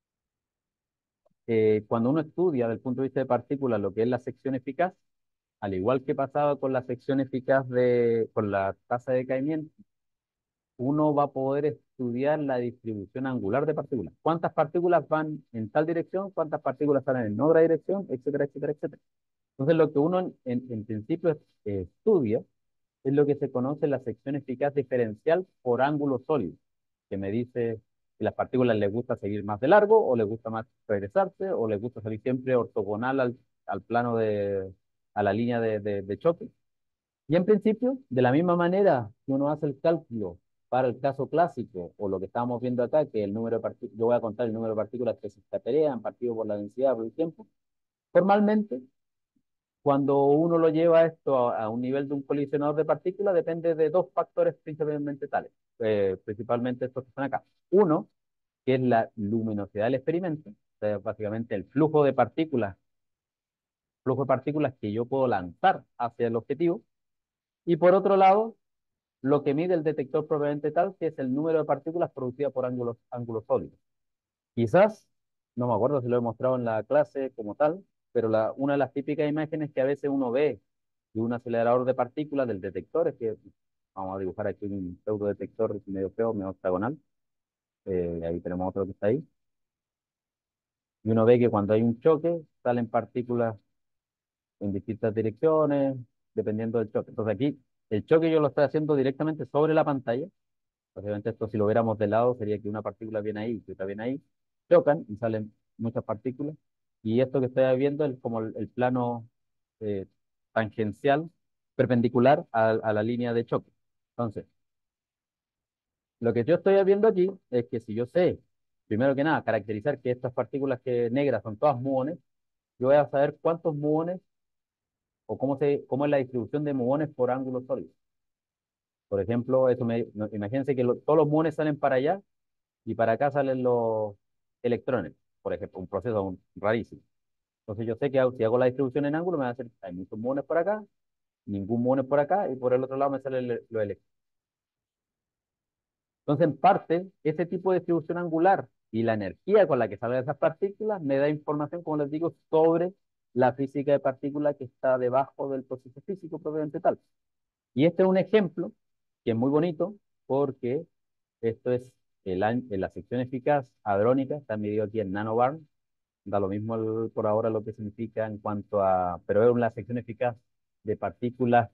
cuando uno estudia desde el punto de vista de partículas lo que es la sección eficaz, al igual que pasaba con la sección eficaz con la tasa de decaimiento, uno va a poder estudiar la distribución angular de partículas. ¿Cuántas partículas van en tal dirección? ¿Cuántas partículas salen en otra dirección? Etcétera, etcétera, etcétera. Entonces, lo que uno en principio estudia es lo que se conoce la sección eficaz diferencial por ángulo sólido, que me dice si las partículas les gusta seguir más de largo, o les gusta más regresarse, o les gusta salir siempre ortogonal al plano a la línea de choque. Y en principio, de la misma manera que uno hace el cálculo para el caso clásico, o lo que estábamos viendo acá, que el número de partículas, yo voy a contar el número de partículas que se escaterean partido por la densidad por el tiempo. Formalmente, cuando uno lo lleva esto a un nivel de un colisionador de partículas, depende de dos factores principalmente tales, principalmente estos que están acá. Uno, que es la luminosidad del experimento, o sea, básicamente el flujo de partículas que yo puedo lanzar hacia el objetivo. Y por otro lado, lo que mide el detector propiamente tal, que es el número de partículas producidas por ángulos sólidos. Quizás, no me acuerdo si lo he mostrado en la clase como tal, pero una de las típicas imágenes que a veces uno ve de un acelerador de partículas del detector es que Vamos a dibujar aquí un pseudo detector medio feo, medio octagonal. Ahí tenemos otro que está ahí. Y uno ve que cuando hay un choque, salen partículas en distintas direcciones, dependiendo del choque. Entonces aquí, el choque yo lo estoy haciendo directamente sobre la pantalla. Obviamente esto si lo viéramos de lado sería que una partícula viene ahí y otra viene ahí, chocan y salen muchas partículas. Y esto que estoy viendo es como el plano eh, tangencial, perpendicular a la línea de choque. Entonces, lo que yo estoy viendo aquí es que si yo sé, primero que nada, caracterizar que estas partículas que negras son todas muones, yo voy a saber cuántos muones o cómo es la distribución de muones por ángulo sólido. Por ejemplo, no, imagínense que todos los muones salen para allá y para acá salen los electrones, por ejemplo, un proceso rarísimo. Entonces yo sé que si hago la distribución en ángulo, me va a hacer, hay muchos muones por acá, ningún muone por acá, y por el otro lado me salen los electrones. Entonces, en parte, ese tipo de distribución angular y la energía con la que salen esas partículas me da información, como les digo, sobre la física de partículas que está debajo del proceso físico propiamente tal. Y este es un ejemplo que es muy bonito porque esto es la sección eficaz hadrónica, está medido aquí en nanobarn, da lo mismo por ahora lo que significa en cuanto a, pero es una sección eficaz de partículas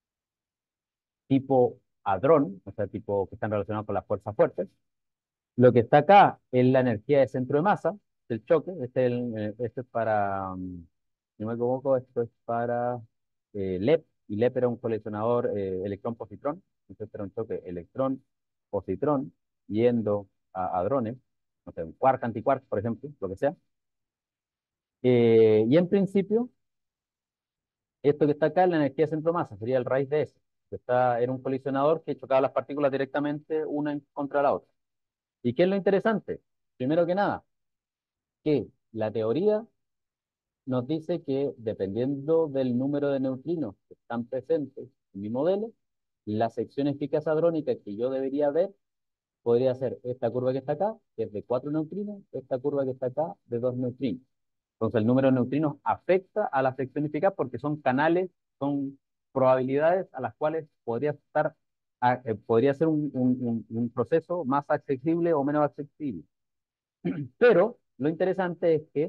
tipo hadrón, o sea, tipo que están relacionadas con las fuerzas fuertes. Lo que está acá es la energía de centro de masa del choque. Este es para, si no me equivoco, esto es para LEP, y LEP era un colisionador electrón-positrón. Entonces era un choque electrón-positrón yendo a hadrones, no sé, un quark, antiquark, por ejemplo, lo que sea. Y en principio, esto que está acá es la energía de centro de masa, sería el raíz de eso. Era un colisionador que chocaba las partículas directamente una contra la otra. ¿Y qué es lo interesante? Primero que nada, que la teoría nos dice que dependiendo del número de neutrinos que están presentes en mi modelo, la sección eficaz hadrónica que yo debería ver podría ser esta curva que está acá, que es de 4 neutrinos, esta curva que está acá, de 2 neutrinos. Entonces el número de neutrinos afecta a la sección eficaz porque son canales, son probabilidades a las cuales podría ser un proceso más accesible o menos accesible. Pero lo interesante es que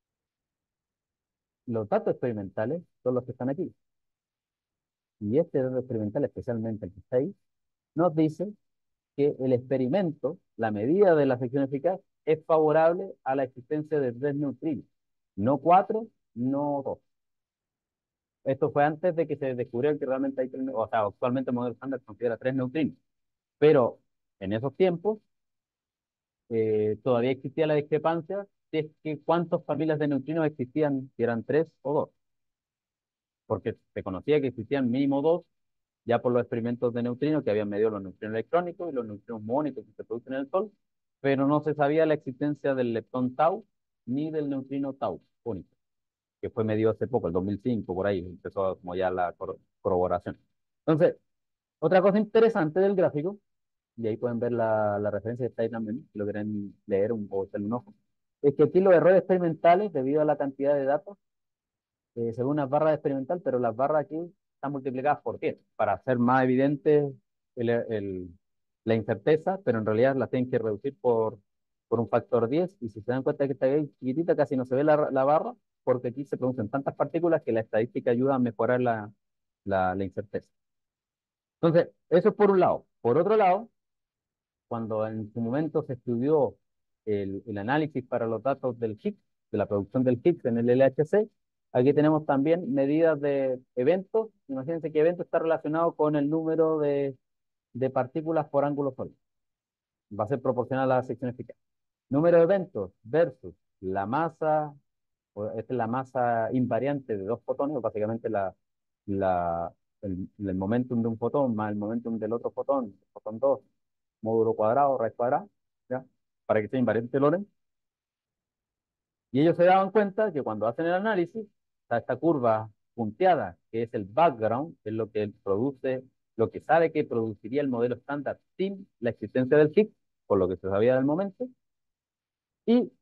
los datos experimentales son los que están aquí. Y este dato experimental, especialmente el que está ahí, nos dice que el experimento, la medida de la sección eficaz, es favorable a la existencia de 3 neutrinos. No 4, no 2. Esto fue antes de que se descubriera que realmente hay 3, o sea, actualmente el modelo estándar considera 3 neutrinos. Pero en esos tiempos todavía existía la discrepancia de es que cuántas familias de neutrinos existían, si eran 3 o 2. Porque se conocía que existían mínimo 2 ya por los experimentos de neutrinos que habían medido los neutrinos electrónicos y los neutrinos muónicos que se producen en el Sol, pero no se sabía la existencia del leptón tau ni del neutrino tau único, que fue medido hace poco, el 2005, por ahí, empezó como ya la corroboración. Entonces, otra cosa interesante del gráfico, y ahí pueden ver la referencia que está ahí también, si lo quieren leer o echarle un ojo, es que aquí los errores experimentales, debido a la cantidad de datos, según una barra experimental, pero las barras aquí están multiplicadas por 10 para hacer más evidente el- el- la incerteza, pero en realidad las tienen que reducir por un factor 10 y si se dan cuenta que está ahí chiquitita, casi no se ve la barra, porque aquí se producen tantas partículas que la estadística ayuda a mejorar la incerteza. Entonces, eso es por un lado. Por otro lado, cuando en su momento se estudió el análisis para los datos del Higgs, de la producción del Higgs en el LHC, aquí tenemos también medidas de eventos. Imagínense que evento está relacionado con el número de partículas por ángulo sólido. Va a ser proporcional a la sección eficaz. Número de eventos versus la masa, esta es la masa invariante de dos fotones, básicamente el momentum de un fotón más el momentum del otro fotón 2 módulo cuadrado, raíz cuadrada, ¿ya? Para que sea invariante Lorentz. Y ellos se daban cuenta que cuando hacen el análisis, está esta curva punteada, que es el background, que es lo que produce, lo que sabe que produciría el modelo estándar sin la existencia del Higgs, por lo que se sabía del momento, y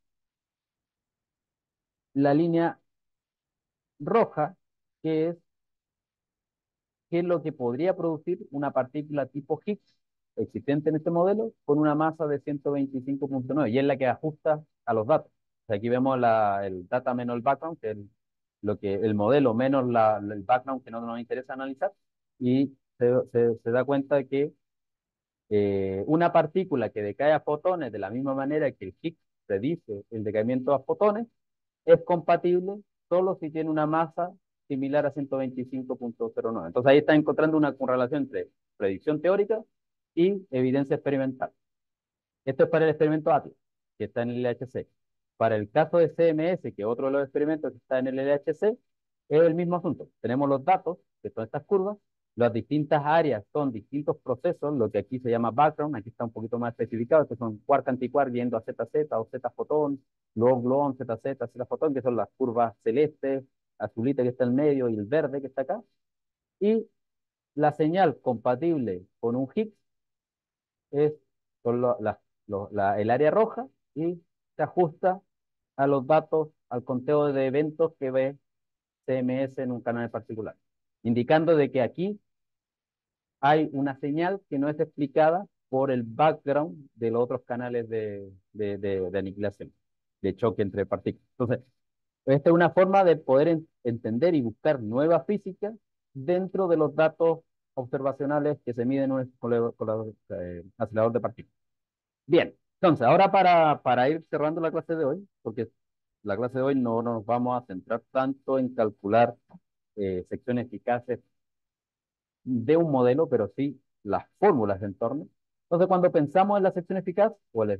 la línea roja, que es qué es lo que podría producir una partícula tipo Higgs existente en este modelo con una masa de 125,9 y es la que ajusta a los datos. O sea, aquí vemos el data menos el background, que es el modelo menos el background que no nos interesa analizar, y se da cuenta de que una partícula que decae a fotones de la misma manera que el Higgs predice el decaimiento a fotones es compatible solo si tiene una masa similar a 125,09. Entonces ahí está encontrando una correlación entre predicción teórica y evidencia experimental. Esto es para el experimento ATLAS, que está en el LHC. Para el caso de CMS, que es otro de los experimentos que está en el LHC, es el mismo asunto. Tenemos los datos, que son estas curvas, las distintas áreas son distintos procesos, lo que aquí se llama background, aquí está un poquito más especificado, que son quark antiquark yendo a ZZ o Z fotón, gluón, gluón, ZZ, Z fotón, que son las curvas celeste, azulita que está en medio y el verde que está acá. Y la señal compatible con un Higgs es con el área roja y se ajusta a los datos, al conteo de eventos que ve CMS en un canal en particular, indicando de que aquí hay una señal que no es explicada por el background de los otros canales de aniquilación, de choque entre partículas. Entonces, esta es una forma de poder entender y buscar nueva física dentro de los datos observacionales que se miden en un acelerador de partículas. Bien, entonces, ahora para ir cerrando la clase de hoy, porque la clase de hoy no nos vamos a centrar tanto en calcular secciones eficaces de un modelo, pero sí las fórmulas de entorno. Entonces, cuando pensamos en la sección eficaz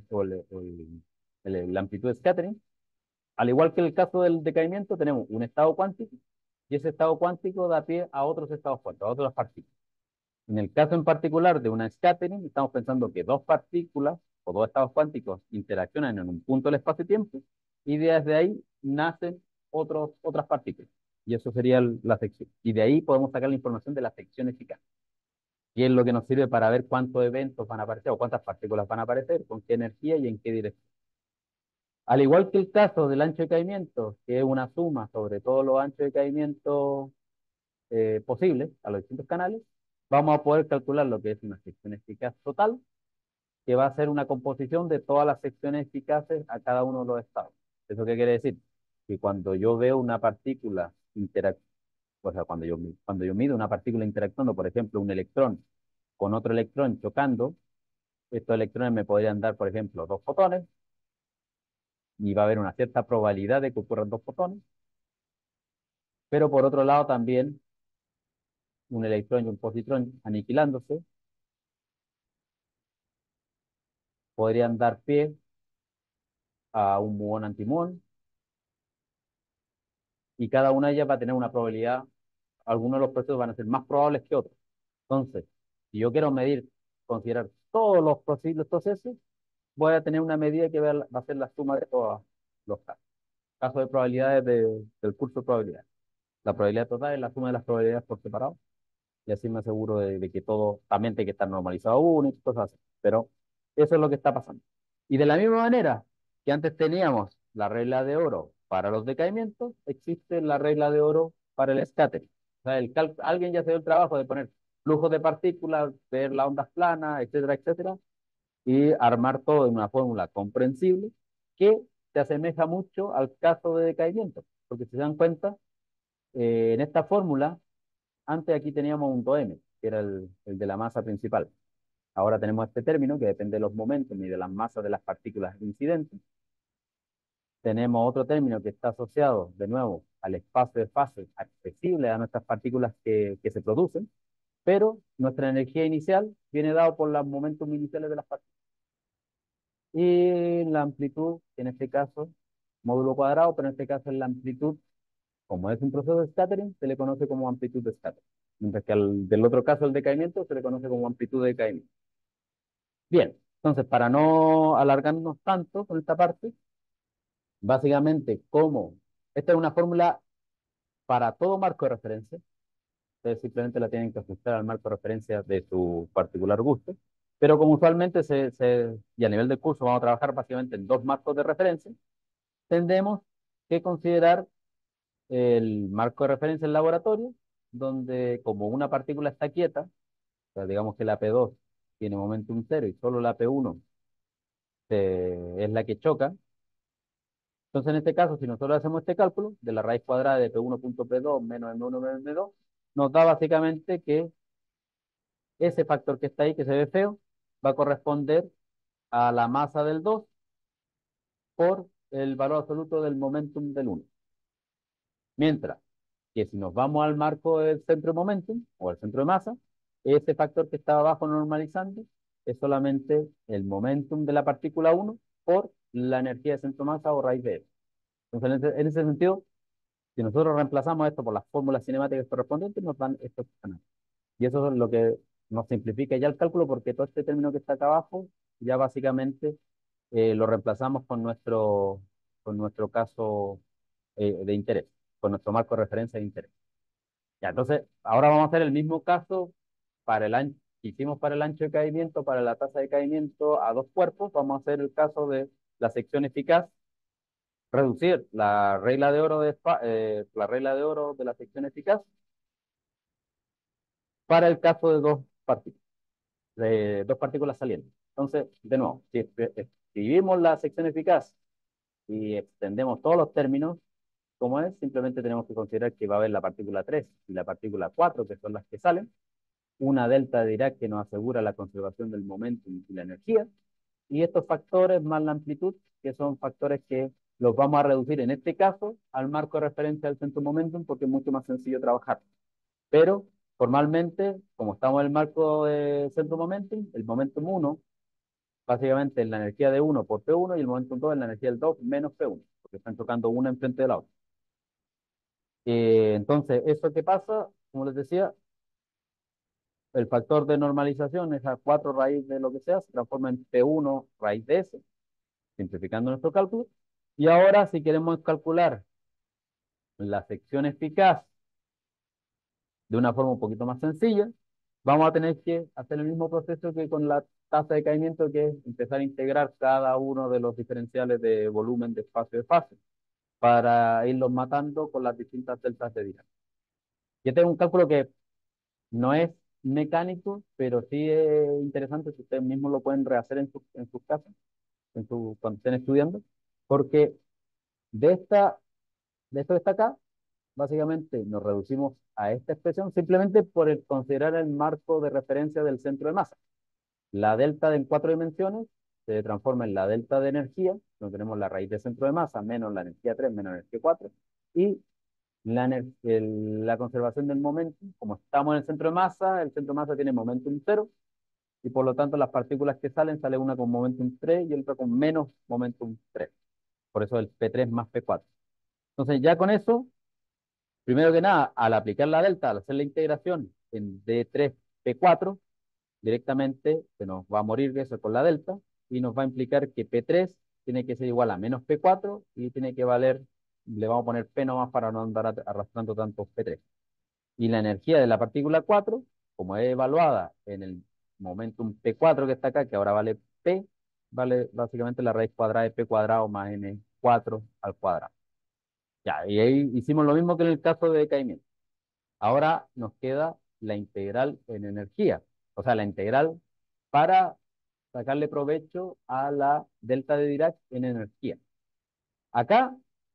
la amplitud de scattering, al igual que el caso del decaimiento, tenemos un estado cuántico y ese estado cuántico da pie a otros estados cuánticos, a otras partículas. En el caso en particular de una scattering, estamos pensando que dos partículas o dos estados cuánticos interaccionan en un punto del espacio-tiempo y desde ahí nacen otras partículas. Y eso sería la sección. Y de ahí podemos sacar la información de la sección eficaz. Y es lo que nos sirve para ver cuántos eventos van a aparecer o cuántas partículas van a aparecer, con qué energía y en qué dirección. Al igual que el caso del ancho de caimiento, que es una suma sobre todos los anchos de caimiento posibles a los distintos canales, vamos a poder calcular lo que es una sección eficaz total, que va a ser una composición de todas las secciones eficaces a cada uno de los estados. ¿Eso qué quiere decir? Que cuando yo veo una partícula o sea, cuando yo mido una partícula interactuando, por ejemplo, un electrón con otro electrón chocando, estos electrones me podrían dar, por ejemplo, dos fotones, y va a haber una cierta probabilidad de que ocurran dos fotones, pero por otro lado también un electrón y un positrón aniquilándose podrían dar pie a un muón antimuón, y cada una de ellas va a tener una probabilidad, algunos de los procesos van a ser más probables que otros. Entonces, si yo quiero medir, considerar todos los posibles procesos, voy a tener una medida que va a ser la suma de todos los casos. Casos de probabilidades del curso de probabilidades. La probabilidad total es la suma de las probabilidades por separado, y así me aseguro de que todo también tiene que estar normalizado uno y cosas así. Pero eso es lo que está pasando. Y de la misma manera que antes teníamos la regla de oro para los decaimientos, existe la regla de oro para el scattering. O sea, alguien ya se dio el trabajo de poner flujos de partículas, ver las ondas planas, etcétera, etcétera, y armar todo en una fórmula comprensible que se asemeja mucho al caso de decaimiento. Porque si se dan cuenta, en esta fórmula antes aquí teníamos un 2m, que era el de la masa principal. Ahora tenemos este término que depende de los momentos y de las masas de las partículas incidentes. Tenemos otro término que está asociado, de nuevo, al espacio de fase accesible a nuestras partículas que se producen, pero nuestra energía inicial viene dado por los momentos iniciales de las partículas. Y la amplitud, en este caso, módulo cuadrado, pero en este caso es la amplitud. Como es un proceso de scattering, se le conoce como amplitud de scattering. Mientras que del otro caso, el decaimiento, se le conoce como amplitud de decaimiento. Bien, entonces, para no alargarnos tanto con esta parte, básicamente, esta es una fórmula para todo marco de referencia. Ustedes simplemente la tienen que ajustar al marco de referencia de su particular gusto. Pero como usualmente y a nivel de curso vamos a trabajar básicamente en dos marcos de referencia, tendremos que considerar el marco de referencia en laboratorio donde como una partícula está quieta, o sea, digamos que la P2 tiene momentum cero y solo la P1 es la que choca. Entonces, en este caso, si nosotros hacemos este cálculo de la raíz cuadrada de P1.P2 menos M1 menos M2, nos da básicamente que ese factor que está ahí, que se ve feo, va a corresponder a la masa del 2 por el valor absoluto del momentum del 1. Mientras que si nos vamos al marco del centro de momentum o al centro de masa, ese factor que está abajo normalizando es solamente el momentum de la partícula 1 por la energía de centro de masa o raíz de eso. Entonces, en ese sentido, si nosotros reemplazamos esto por las fórmulas cinemáticas correspondientes, nos dan estos canales. Y eso es lo que nos simplifica ya el cálculo, porque todo este término que está acá abajo, ya básicamente lo reemplazamos con nuestro caso de interés, con nuestro marco de referencia de interés. Ya, entonces, ahora vamos a hacer el mismo caso para el ancho, que hicimos para el ancho de caimiento, para la tasa de caimiento a dos cuerpos. Vamos a hacer el caso de la sección eficaz, reducir la regla de oro de la sección eficaz para el caso de dos partículas salientes. Entonces, de nuevo, si escribimos la sección eficaz y extendemos todos los términos, como es, simplemente tenemos que considerar que va a haber la partícula 3 y la partícula 4, que son las que salen, una delta de Dirac que nos asegura la conservación del momentum y la energía, y estos factores más la amplitud, que son factores que los vamos a reducir en este caso al marco de referencia del centro momentum, porque es mucho más sencillo trabajar. Pero formalmente, como estamos en el marco de centro momentum, el momentum 1 básicamente es la energía de 1 por P1 y el momentum 2 es la energía del 2 menos P1, porque están chocando una enfrente de la otra. Entonces, ¿eso qué pasa? Como les decía, el factor de normalización, esa 4 raíz de lo que sea, se transforma en P1 raíz de S, simplificando nuestro cálculo. Y ahora, si queremos calcular la sección eficaz de una forma un poquito más sencilla, vamos a tener que hacer el mismo proceso que con la tasa de caimiento, que es empezar a integrar cada uno de los diferenciales de volumen, de espacio, de fase, para irlos matando con las distintas deltas de Dirac. Y este es un cálculo que no es mecánico, pero sí es interesante si ustedes mismos lo pueden rehacer en sus casas, cuando estén estudiando, porque de, esta, de esto que está acá, básicamente nos reducimos a esta expresión simplemente por considerar el marco de referencia del centro de masa. La delta en 4 dimensiones se transforma en la delta de energía, donde tenemos la raíz de centro de masa menos la energía 3 menos la energía 4, y la conservación del momentum, como estamos en el centro de masa tiene momentum 0, y por lo tanto las partículas que sale una con momentum 3 y otra con menos momentum 3. Por eso el P3 más P4. Entonces ya con eso, primero que nada, al aplicar la delta, al hacer la integración en D3 P4, directamente se nos va a morir eso con la delta y nos va a implicar que P3 tiene que ser igual a menos P4 y tiene que valer, le vamos a poner P nomás para no andar arrastrando tantos P3. Y la energía de la partícula 4, como es evaluada en el momentum P4 que está acá, que ahora vale P, vale básicamente la raíz cuadrada de P cuadrado más M4 al cuadrado. Ya, y ahí hicimos lo mismo que en el caso de decaimiento. Ahora nos queda la integral en energía, o sea, la integral para sacarle provecho a la delta de Dirac en energía. Acá,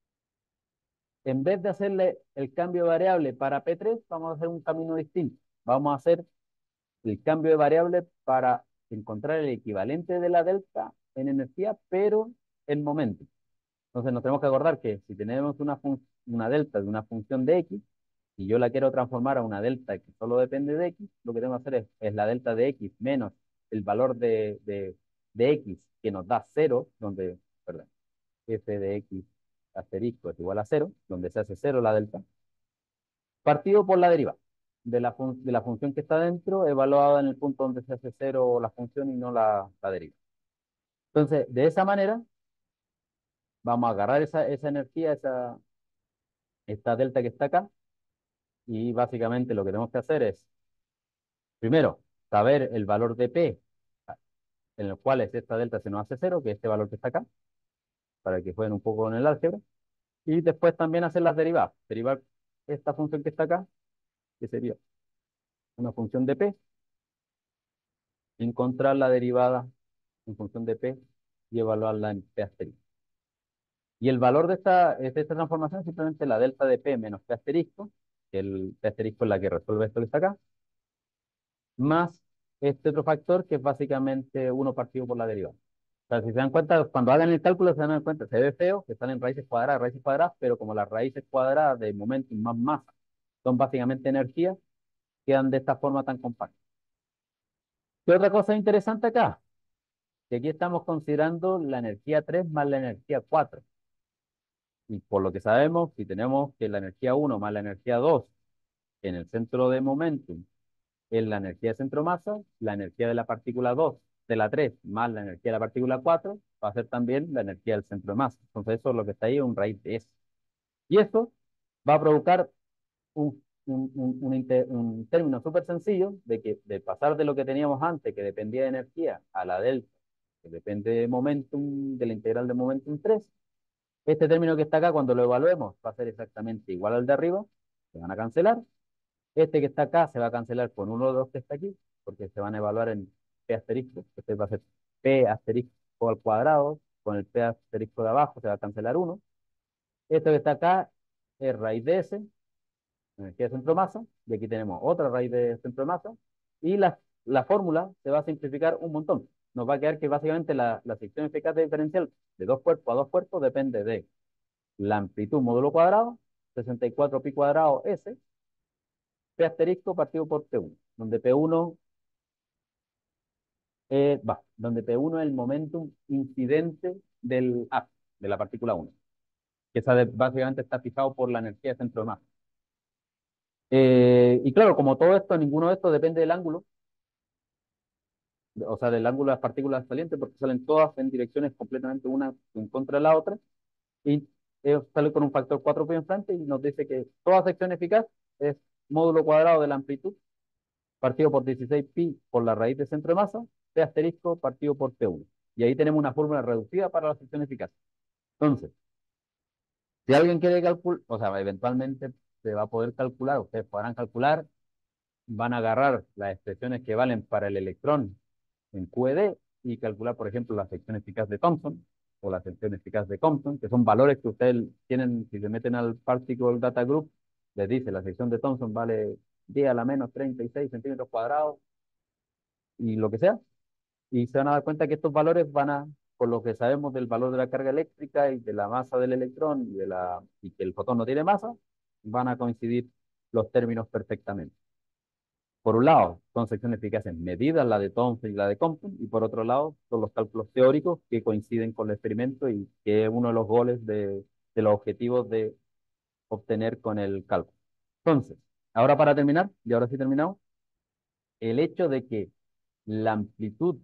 en vez de hacerle el cambio de variable para P3, vamos a hacer un camino distinto. Vamos a hacer el cambio de variable para encontrar el equivalente de la delta en energía, pero en momento. Entonces nos tenemos que acordar que si tenemos una delta de una función de x, y yo la quiero transformar a una delta que solo depende de x, lo que tengo que hacer es la delta de x menos el valor de x que nos da 0, donde, perdón, f de x asterisco es igual a 0, donde se hace 0 la delta, partido por la derivada de la función que está dentro, evaluada en el punto donde se hace 0 la función y no la derivada. Entonces, de esa manera, vamos a agarrar esa energía, esta delta que está acá, y básicamente lo que tenemos que hacer es, primero, saber el valor de P, en el cual esta delta se nos hace 0, que es este valor que está acá, para que jueguen un poco en el álgebra, y después también hacer las derivadas. Derivar esta función que está acá que sería una función de P, encontrar la derivada en función de P y evaluarla en P asterisco. Y el valor de esta transformación es simplemente la delta de P menos P asterisco, que el P asterisco es la que resuelve esto que está acá, más este otro factor que es básicamente uno partido por la derivada. O sea, si se dan cuenta, cuando hagan el cálculo se dan cuenta, se ve feo que salen raíces cuadradas, pero como las raíces cuadradas de momentum más masa son básicamente energía, quedan de esta forma tan compacta. ¿Qué otra cosa interesante acá? Que aquí estamos considerando la energía 3 más la energía 4. Y por lo que sabemos, si tenemos que la energía 1 más la energía 2 en el centro de momentum es la energía de centro masa, la energía de la partícula 2 de la 3 más la energía de la partícula 4 va a ser también la energía del centro de masa. Entonces eso es lo que está ahí, un raíz de eso. Y eso va a provocar un término súper sencillo de que de pasar de lo que teníamos antes, que dependía de energía, a la delta, que depende de momentum, de la integral de momentum 3. Este término que está acá, cuando lo evaluemos, va a ser exactamente igual al de arriba, se van a cancelar. Este que está acá se va a cancelar con uno de los que está aquí, porque se van a evaluar en P asterisco. Este va a ser P asterisco al cuadrado, con el P asterisco de abajo se va a cancelar uno. Esto que está acá es raíz de S, energía de centro de masa, y aquí tenemos otra raíz de centro de masa, y la fórmula se va a simplificar un montón. Nos va a quedar que básicamente la sección eficaz de diferencial de dos cuerpos a dos cuerpos depende de la amplitud módulo cuadrado, 64 pi cuadrado S, P asterisco partido por P1, donde P1 donde P1 es el momentum incidente del A, de la partícula 1, que básicamente está fijado por la energía de centro de masa. Y claro, como todo esto, ninguno de estos depende del ángulo, o sea, del ángulo de las partículas salientes, porque salen todas en direcciones completamente una en contra de la otra, y sale con un factor 4 pi enfrente y nos dice que toda sección eficaz es módulo cuadrado de la amplitud partido por 16 pi por la raíz de centro de masa, P asterisco partido por P1. Y ahí tenemos una fórmula reducida para la sección eficaz. Entonces, si alguien quiere calcular, o sea, eventualmente se va a poder calcular, ustedes podrán calcular, van a agarrar las expresiones que valen para el electrón en QED y calcular, por ejemplo, la sección eficaz de Thomson o la sección eficaz de Compton, que son valores que ustedes tienen, si se meten al Particle Data Group, les dice, la sección de Thomson vale 10 a la menos 36 centímetros cuadrados y lo que sea, y se van a dar cuenta que estos valores por lo que sabemos del valor de la carga eléctrica y de la masa del electrón y que el fotón no tiene masa, van a coincidir los términos perfectamente. Por un lado, son secciones eficaces medidas, la de Thomson y la de Compton, y por otro lado, son los cálculos teóricos que coinciden con el experimento y que es uno de los goles de los objetivos de obtener con el cálculo. Entonces, ahora para terminar, y ahora sí terminamos, el hecho de que la amplitud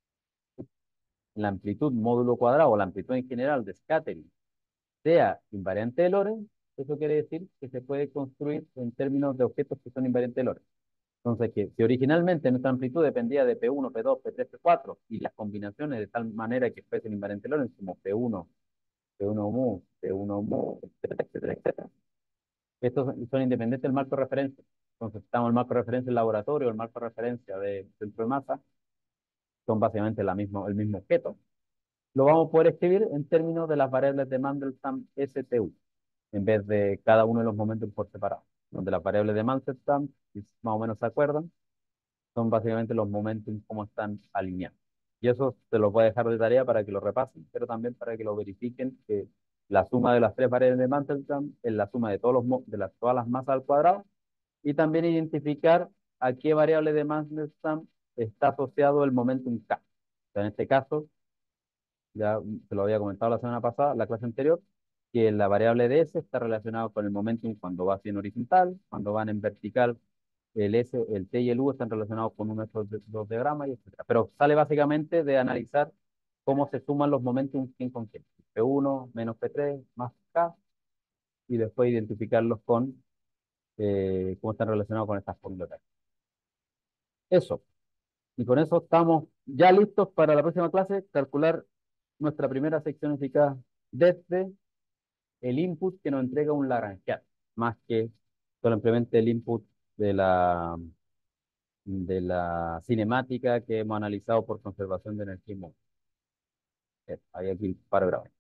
la amplitud módulo cuadrado o la amplitud en general de scattering sea invariante de Lorentz, eso quiere decir que se puede construir en términos de objetos que son invariantes de Lorentz. Entonces, que si originalmente nuestra amplitud dependía de P1, P2, P3, P4 y las combinaciones de tal manera que fuesen invariantes de Lorentz como P1, P1 mu, P1 mu, etcétera, etcétera, etcétera. Estos son independientes del marco de referencia. Entonces, estamos el marco de referencia del laboratorio, el marco de referencia de centro de masa, son básicamente el mismo objeto. Lo vamos a poder escribir en términos de las variables de Mandelstam STU, en vez de cada uno de los momentos por separado, donde las variables de Mandelstam, si más o menos se acuerdan, son básicamente los momentos como están alineados. Y eso se los voy a dejar de tarea para que lo repasen, pero también para que lo verifiquen, que la suma de las tres variables de Mandelstam es la suma de todas las masas al cuadrado, y también identificar a qué variable de Mandelstam está asociado el momentum K. O sea, en este caso, ya se lo había comentado la semana pasada, la clase anterior, que la variable de S está relacionada con el momentum cuando va así en horizontal, cuando van en vertical, el S, el T y el U están relacionados con uno de estos dos diagramas, y etcétera. Pero sale básicamente de analizar cómo se suman los momentum quién con quién. P1 menos P3 más K, y después identificarlos con cómo están relacionados con estas fórmulas. Eso. Y con eso estamos ya listos para la próxima clase, calcular nuestra primera sección eficaz desde el input que nos entrega un Lagrangiano, más que simplemente el input de la cinemática que hemos analizado por conservación de energía. Hay aquí paro grabado.